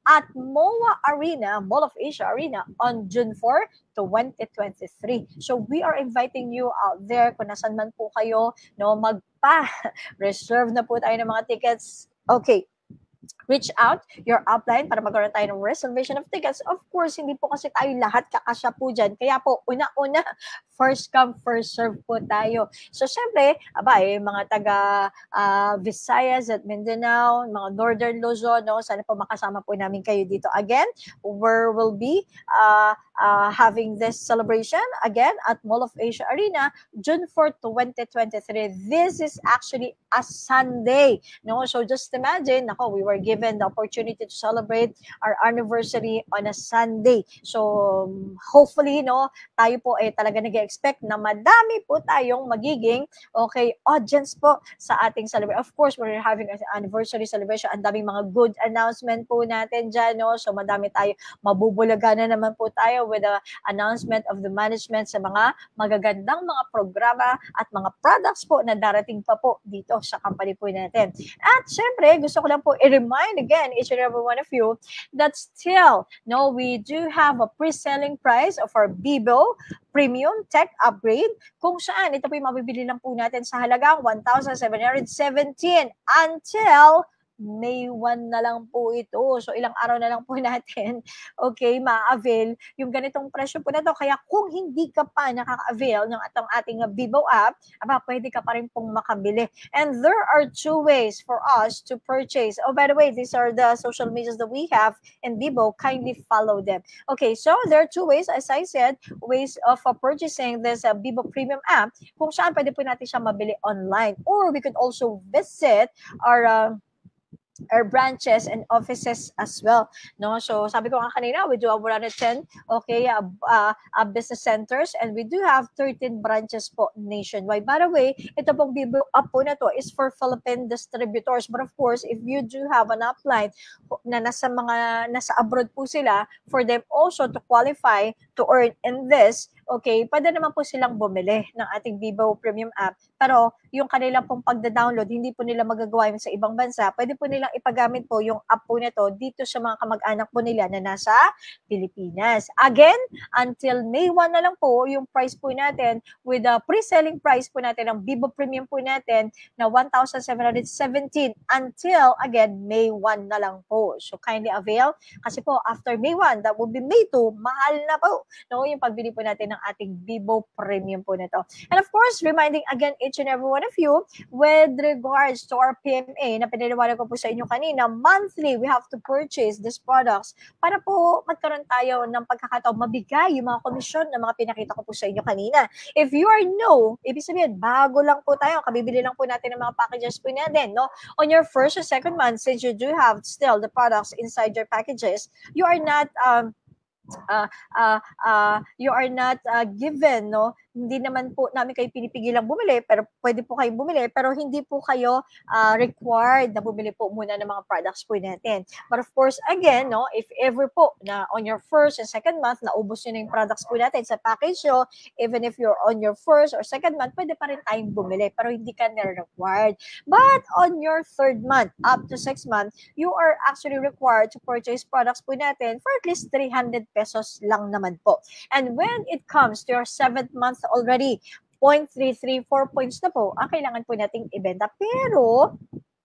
at M O A Arena, Mall of Asia Arena on June fourth, twenty twenty-three. So we are inviting you out there kung nasan man po kayo, no, magpa-reserve na po tayo ng mga tickets. Okay. Reach out your upline para magkaroon tayo ng reservation of tickets. Of course, hindi po kasi tayo lahat kakasya po dyan. Kaya po, una-una, first come, first serve po tayo. So, syempre, aba, eh, mga taga uh, Visayas at Mindanao, mga Northern Luzon, no? Sana po makasama po namin kayo dito again, where we'll be uh, uh, having this celebration again at Mall of Asia Arena, June fourth, twenty twenty-three. This is actually a Sunday, no? So, just imagine, ako, we were given the opportunity to celebrate our anniversary on a Sunday. So, hopefully, no, tayo po ay talaga nag-expect na madami po tayong magiging, okay, audience po sa ating celebration. Of course, we're having an anniversary celebration. Ang daming mga good announcement po natin dyan, no? So, madami tayo, mabubulaga na naman po tayo with the announcement of the management sa mga magagandang mga programa at mga products po na darating pa po dito sa company po natin. At syempre, gusto ko lang po i-remind again each and every one of you that still, no, we do have a pre-selling price of our Bibo Premium Tech Upgrade kung saan ito po yung mabibili lang po natin sa halagang one thousand seven hundred seventeen until May first na lang po ito. So, ilang araw na lang po natin, okay, ma-avail yung ganitong presyo po na to. Kaya kung hindi ka pa nakaka-avail ng atong ating Bibo app, aba, pwede ka pa rin pong makabili. And there are two ways for us to purchase. Oh, by the way, these are the social medias that we have in Bibo. Kindly follow them. Okay, so there are two ways, as I said, ways of uh, purchasing this uh, Bibo Premium app kung saan pwede po natin siya mabili online. Or we could also visit our uh, our branches and offices as well, no? So sabi ko nga kanina, we do have one hundred ten, okay, uh, uh, uh, business centers, and we do have thirteen branches po nationwide. By the way, ito pong Bibo app po na to is for Philippine distributors, but of course, if you do have an upline na nasa mga nasa abroad po sila, for them also to qualify to earn in this, okay, pwede naman po silang bumili ng ating Bibo Premium app. Pero yung kanila pong pagda-download, hindi po nila magagawa yun sa ibang bansa. Pwede po nilang ipagamit po yung app po nito dito sa mga kamag-anak po nila na nasa Pilipinas. Again, until May first na lang po yung price po natin with the pre-selling price po natin ng Bibo Premium po natin na one thousand seven hundred seventeen until, again, May first na lang po. So kindly avail kasi po after May first, that will be May second, mahal na po, no, yung pagbili po natin ng ating Bibo Premium po nito. And of course, reminding again each and every one of you with regards to our P M A na piniliwanag ko po sa inyo kanina, monthly we have to purchase these products para po magkaroon tayo ng pagkakataon mabigay yung mga komisyon na mga pinakita ko po sa inyo kanina. If you are new, ibig sabihin, bago lang po tayo, kabibili lang po natin ng mga packages po natin, no? On your first or second month, since you do have still the products inside your packages, you are not um, uh, uh, uh, you are not uh, given, no? Hindi naman po namin kayo pinipigilang bumili, pero pwede po kayong bumili, pero hindi po kayo uh, required na bumili po muna ng mga products po natin. But of course, again, no, if ever po na on your first and second month, naubos nyo na yung products po natin sa package nyo, even if you're on your first or second month, pwede pa rin tayong bumili, pero hindi ka na required. But on your third month, up to six months, you are actually required to purchase products po natin for at least three hundred pesos lang naman po. And when it comes to your seventh month already, zero point three three four points na po ang kailangan po nating ibenta. Pero,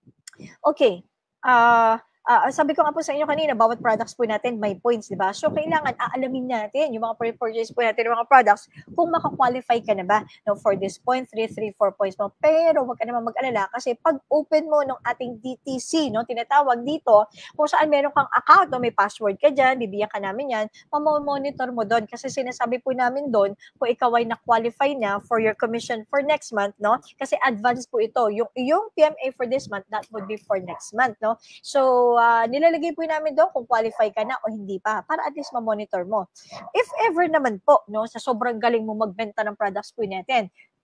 okay, uh, uh, sabi ko nga po sa inyo kanina, bawat products po natin may points, di ba? So, kailangan aalamin natin yung mga pre-purchase po natin ng mga products kung makakwalify ka na ba, no, for this zero point three three four points mo. Pero, wag ka naman mag-alala kasi pag open mo ng ating D T C, no, tinatawag dito, kung saan meron kang account, no, may password ka dyan, bibigyan ka namin yan, mamonitor mo doon kasi sinasabi po namin doon kung ikaw ay na-qualify na for your commission for next month, no? Kasi advance po ito. Yung, yung P M A for this month, that would be for next month, no? So, uh, nilalagay po namin doon kung qualify ka na o hindi pa para at least ma-monitor mo. If ever naman po, no, sa sobrang galing mo magbenta ng products po natin,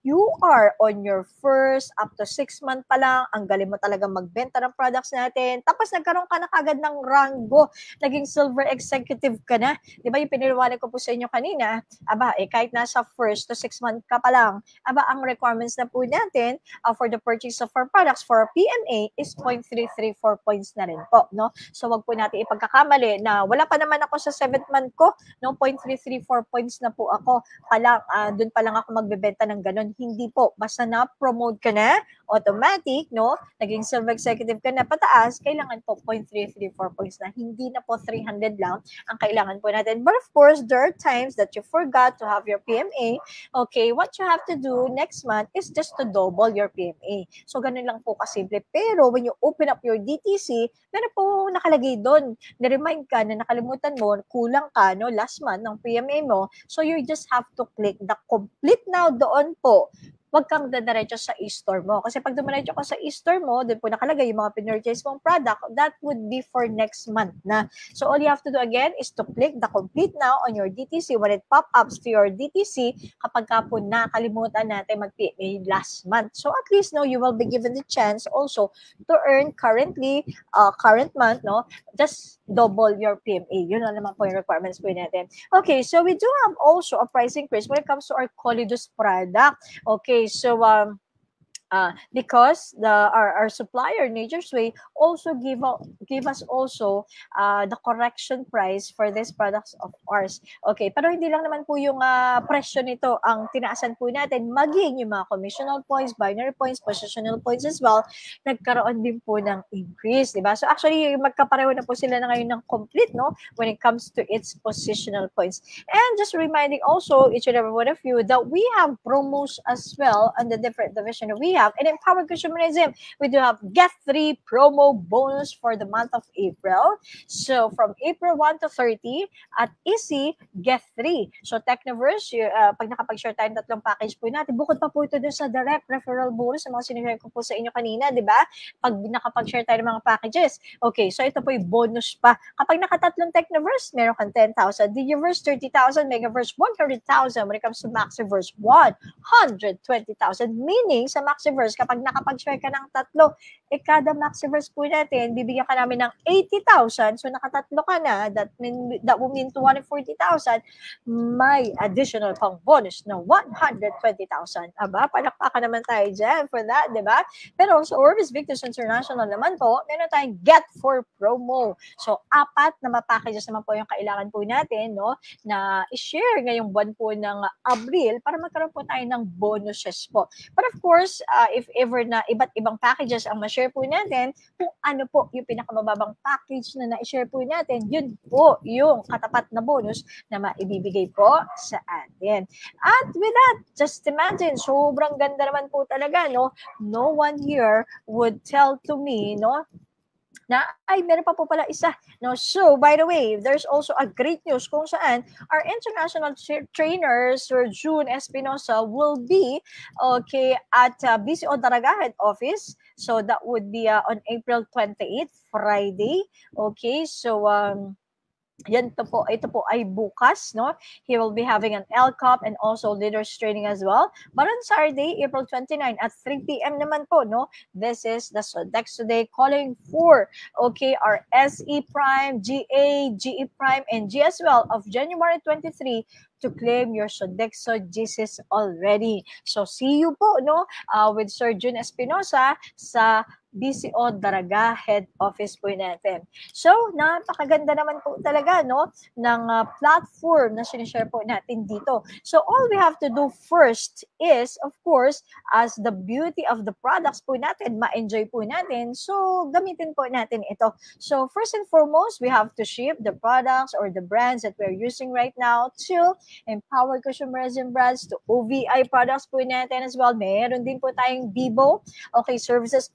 you are on your first up to six month pa lang, ang galing mo talaga magbenta ng products natin, tapos nagkaroon ka na kagad ng rango, naging silver executive ka na. Di ba yung piniliwanag ko po sa inyo kanina, aba, eh, kahit nasa first to six month ka pa lang, aba, ang requirements na po natin uh, for the purchase of our products for P M A is zero point three three four points na rin po, no? So, wag po natin ipagkakamali na wala pa naman ako sa seventh month ko, no, zero point three three four points na po ako, palang, uh, dun pa lang ako magbebenta ng ganun. Hindi po, basta na-promote ka na, automatic, no, naging silver executive ka na pataas, kailangan po zero point three three four points na, hindi na po three hundred lang ang kailangan po natin. But of course, there are times that you forgot to have your P M A. Okay, what you have to do next month is just to double your P M A. So, ganun lang po kasimple. Pero when you open up your D T C, meron po nakalagay doon. Na-remind ka na nakalimutan mo, kulang ka, no, last month ng P M A mo. So, you just have to click the complete now doon po. Huwag kang dadiretso sa e-store mo. Kasi pag dumiretso ka sa e-store mo, doon po nakalagay yung mga pinurchase mong product, that would be for next month na. So, all you have to do again is to click the complete now on your D T C when it pop-ups to your D T C kapag ka po nakalimutan natin mag-P M A last month. So, at least, no, you will be given the chance also to earn currently, uh, current month, no, just double your P M A. Yun lang naman po yung requirements po natin. Okay, so we do have also a price increase when it comes to our Colidus product. Okay, so um, Uh, because the our, our supplier Nature's Way also give give us also uh, the correction price for these products of ours. Okay, pero hindi lang naman po yung uh, presyo nito ang tinaasan po natin, maging yung mga commissional points, binary points, positional points as well, nagkaroon din po ng increase, di ba? So actually, magkapareho na po sila na ngayon ng complete, no, when it comes to its positional points. And just reminding also each and every one of you that we have promos as well on the different division that we have. And Empowered Consumerism, we do have Get three promo bonus for the month of April. So, from April one to thirty, at Easy, Get three. So, Technoverse, y- uh, pag nakapag-share tayo ng tatlong package po natin, bukod pa po ito dun sa direct referral bonus, sa mga sinishare ko po sa inyo kanina, di ba? Pag nakapag-share tayo ng mga packages. Okay, so ito po yung bonus pa. Kapag nakatatlong Technoverse, meron kang ten thousand. Digiverse, thirty thousand. Megaverse, one hundred thousand. When it comes to Maxiverse, one hundred twenty thousand. Meaning, sa Maxiverse, kapag nakapag-share ka ng tatlo, eh kada Maxiverse po natin, bibigyan ka namin ng eighty thousand. So, nakatatlo ka na, that, mean, that will mean two hundred forty thousand. May additional pang bonus na one hundred twenty thousand. Aba, palakpakan naman tayo dyan for that, di ba? Pero sa Orbis Victus International naman po, meron tayong Get four promo. So, apat na mapackages naman po yung kailangan po natin, no, na i-share ngayong buwan po ng Abril para magkaroon po tayo ng bonuses po. But of course, uh, if ever na iba't ibang packages ang ma-share po natin, kung ano po yung pinakamababang package na na-share po natin, yun po yung katapat na bonus na maibibigay po sa atin. At with that, just imagine, sobrang ganda naman po talaga, no? No one here would tell to me, no, na ay meron pa po pala isa, no. So by the way, there's also a great news kung saan our international tra- trainer Sir June Espinosa will be okay at uh, B C O Daraga head office. So that would be uh, on April twenty-eighth, Friday. Okay, so um yan to po, ito po ay bukas, no? He will be having an L C O P and also leaders training as well. But on Saturday, April twenty-ninth at three p.m. naman po, no? This is the Sodexo Day calling for, okay, our S E Prime, G A, G E Prime, and G as well of January twenty-third to claim your Sodexo G C S already. So see you po, no? Uh, with Sir June Espinosa sa B C O Daraga head office po natin. So, napakaganda naman po talaga, no, ng uh, platform na sinishare po natin dito. So, all we have to do first is, of course, as the beauty of the products po natin, ma-enjoy po natin, so, gamitin po natin ito. So, first and foremost, we have to ship the products or the brands that we're using right now to Empowered Consumerism brands, to O V I products po natin as well. Meron din po tayong Bibo. Okay, services po natin ngayon.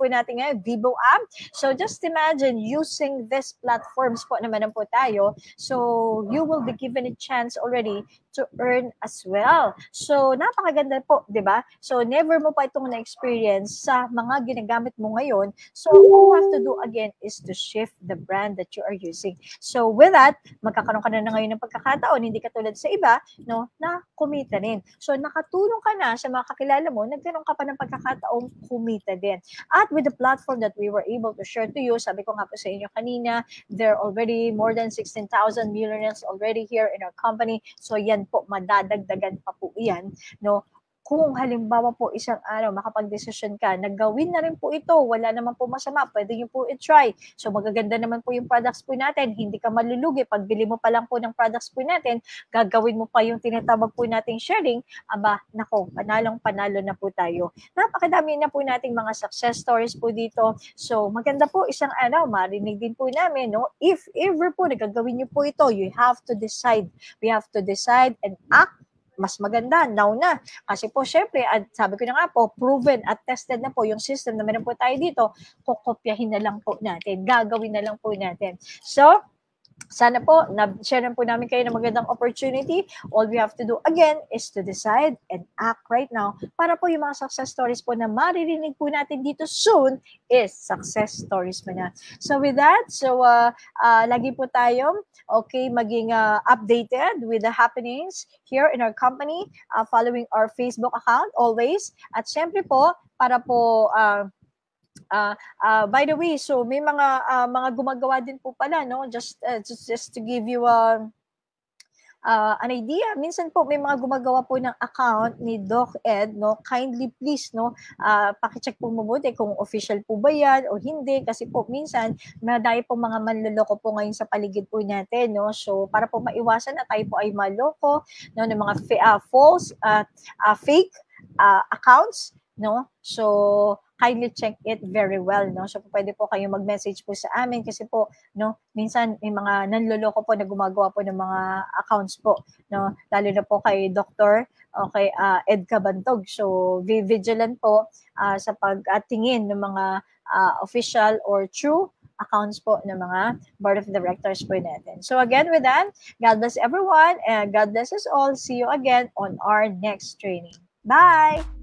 ngayon, Vivo app. So just imagine using these platforms po naman po tayo. So you will be given a chance already to earn as well. So napakaganda po, di ba? So never mo pa itong na-experience sa mga ginagamit mo ngayon. So all you have to do again is to shift the brand that you are using. So with that, magkakaroon ka na, na ngayon ng pagkakataon, hindi katulad sa iba, no, na kumita din. So nakatulong ka na sa mga kakilala mo, nagkaroon ka pa ng pagkakataong kumita din. At with the platform that we were able to share to you, sabi ko nga po sa inyo kanina, there are already more than sixteen thousand millionaires already here in our company. So yan po, madadagdagan pa po yan, no? Kung halimbawa po isang araw makapag-desisyon ka, naggawin na rin po ito, wala naman po masama, pwede nyo po i-try. So magaganda naman po yung products po natin, hindi ka malulugi. Pagbili mo pa lang po ng products po natin, gagawin mo pa yung tinatawag po nating sharing, aba, nako, panalong panalo na po tayo. Napakadami na po nating mga success stories po dito. So maganda po isang araw, marinig din po namin, no? If ever po nagagawin nyo po ito, you have to decide. We have to decide and act. Mas maganda, now na. Kasi po, syempre, at sabi ko na nga po, proven at tested na po yung system na meron po tayo dito, kukopyahin na lang po natin, gagawin na lang po natin. So, sana po, na-share po namin kayo ng magandang opportunity. All we have to do again is to decide and act right now para po yung mga success stories po na maririnig po natin dito soon is success stories po na. So with that, so uh, uh, lagi po tayo, okay, maging uh, updated with the happenings here in our company, uh, following our Facebook account always. At syempre po, para po uh, Uh, uh, by the way, so may mga uh, mga gumagawa din po pala, no? Just uh, just, just to give you a uh, an idea. Minsan po may mga gumagawa po ng account ni Doc Ed, no? Kindly please, no? Uh, paki-check po mabuti kung official po ba yan o hindi, kasi po minsan madami po mga manloloko po ngayon sa paligid po natin, no? So para po maiwasan na tayo po ay maloko, no, ng mga fa- uh, false uh, uh, fake uh, accounts, no? So kindly check it very well, no? So pwede po kayo mag-message po sa amin kasi po, no, minsan may mga nanloloko po na gumagawa po ng mga accounts po, no? Lalo na po kay Doctor okay, uh, Ed Cabantog. So be vigilant po uh, sa pagtingin ng mga uh, official or true accounts po ng mga board of directors po natin. So again with that, God bless everyone and God bless us all. See you again on our next training. Bye!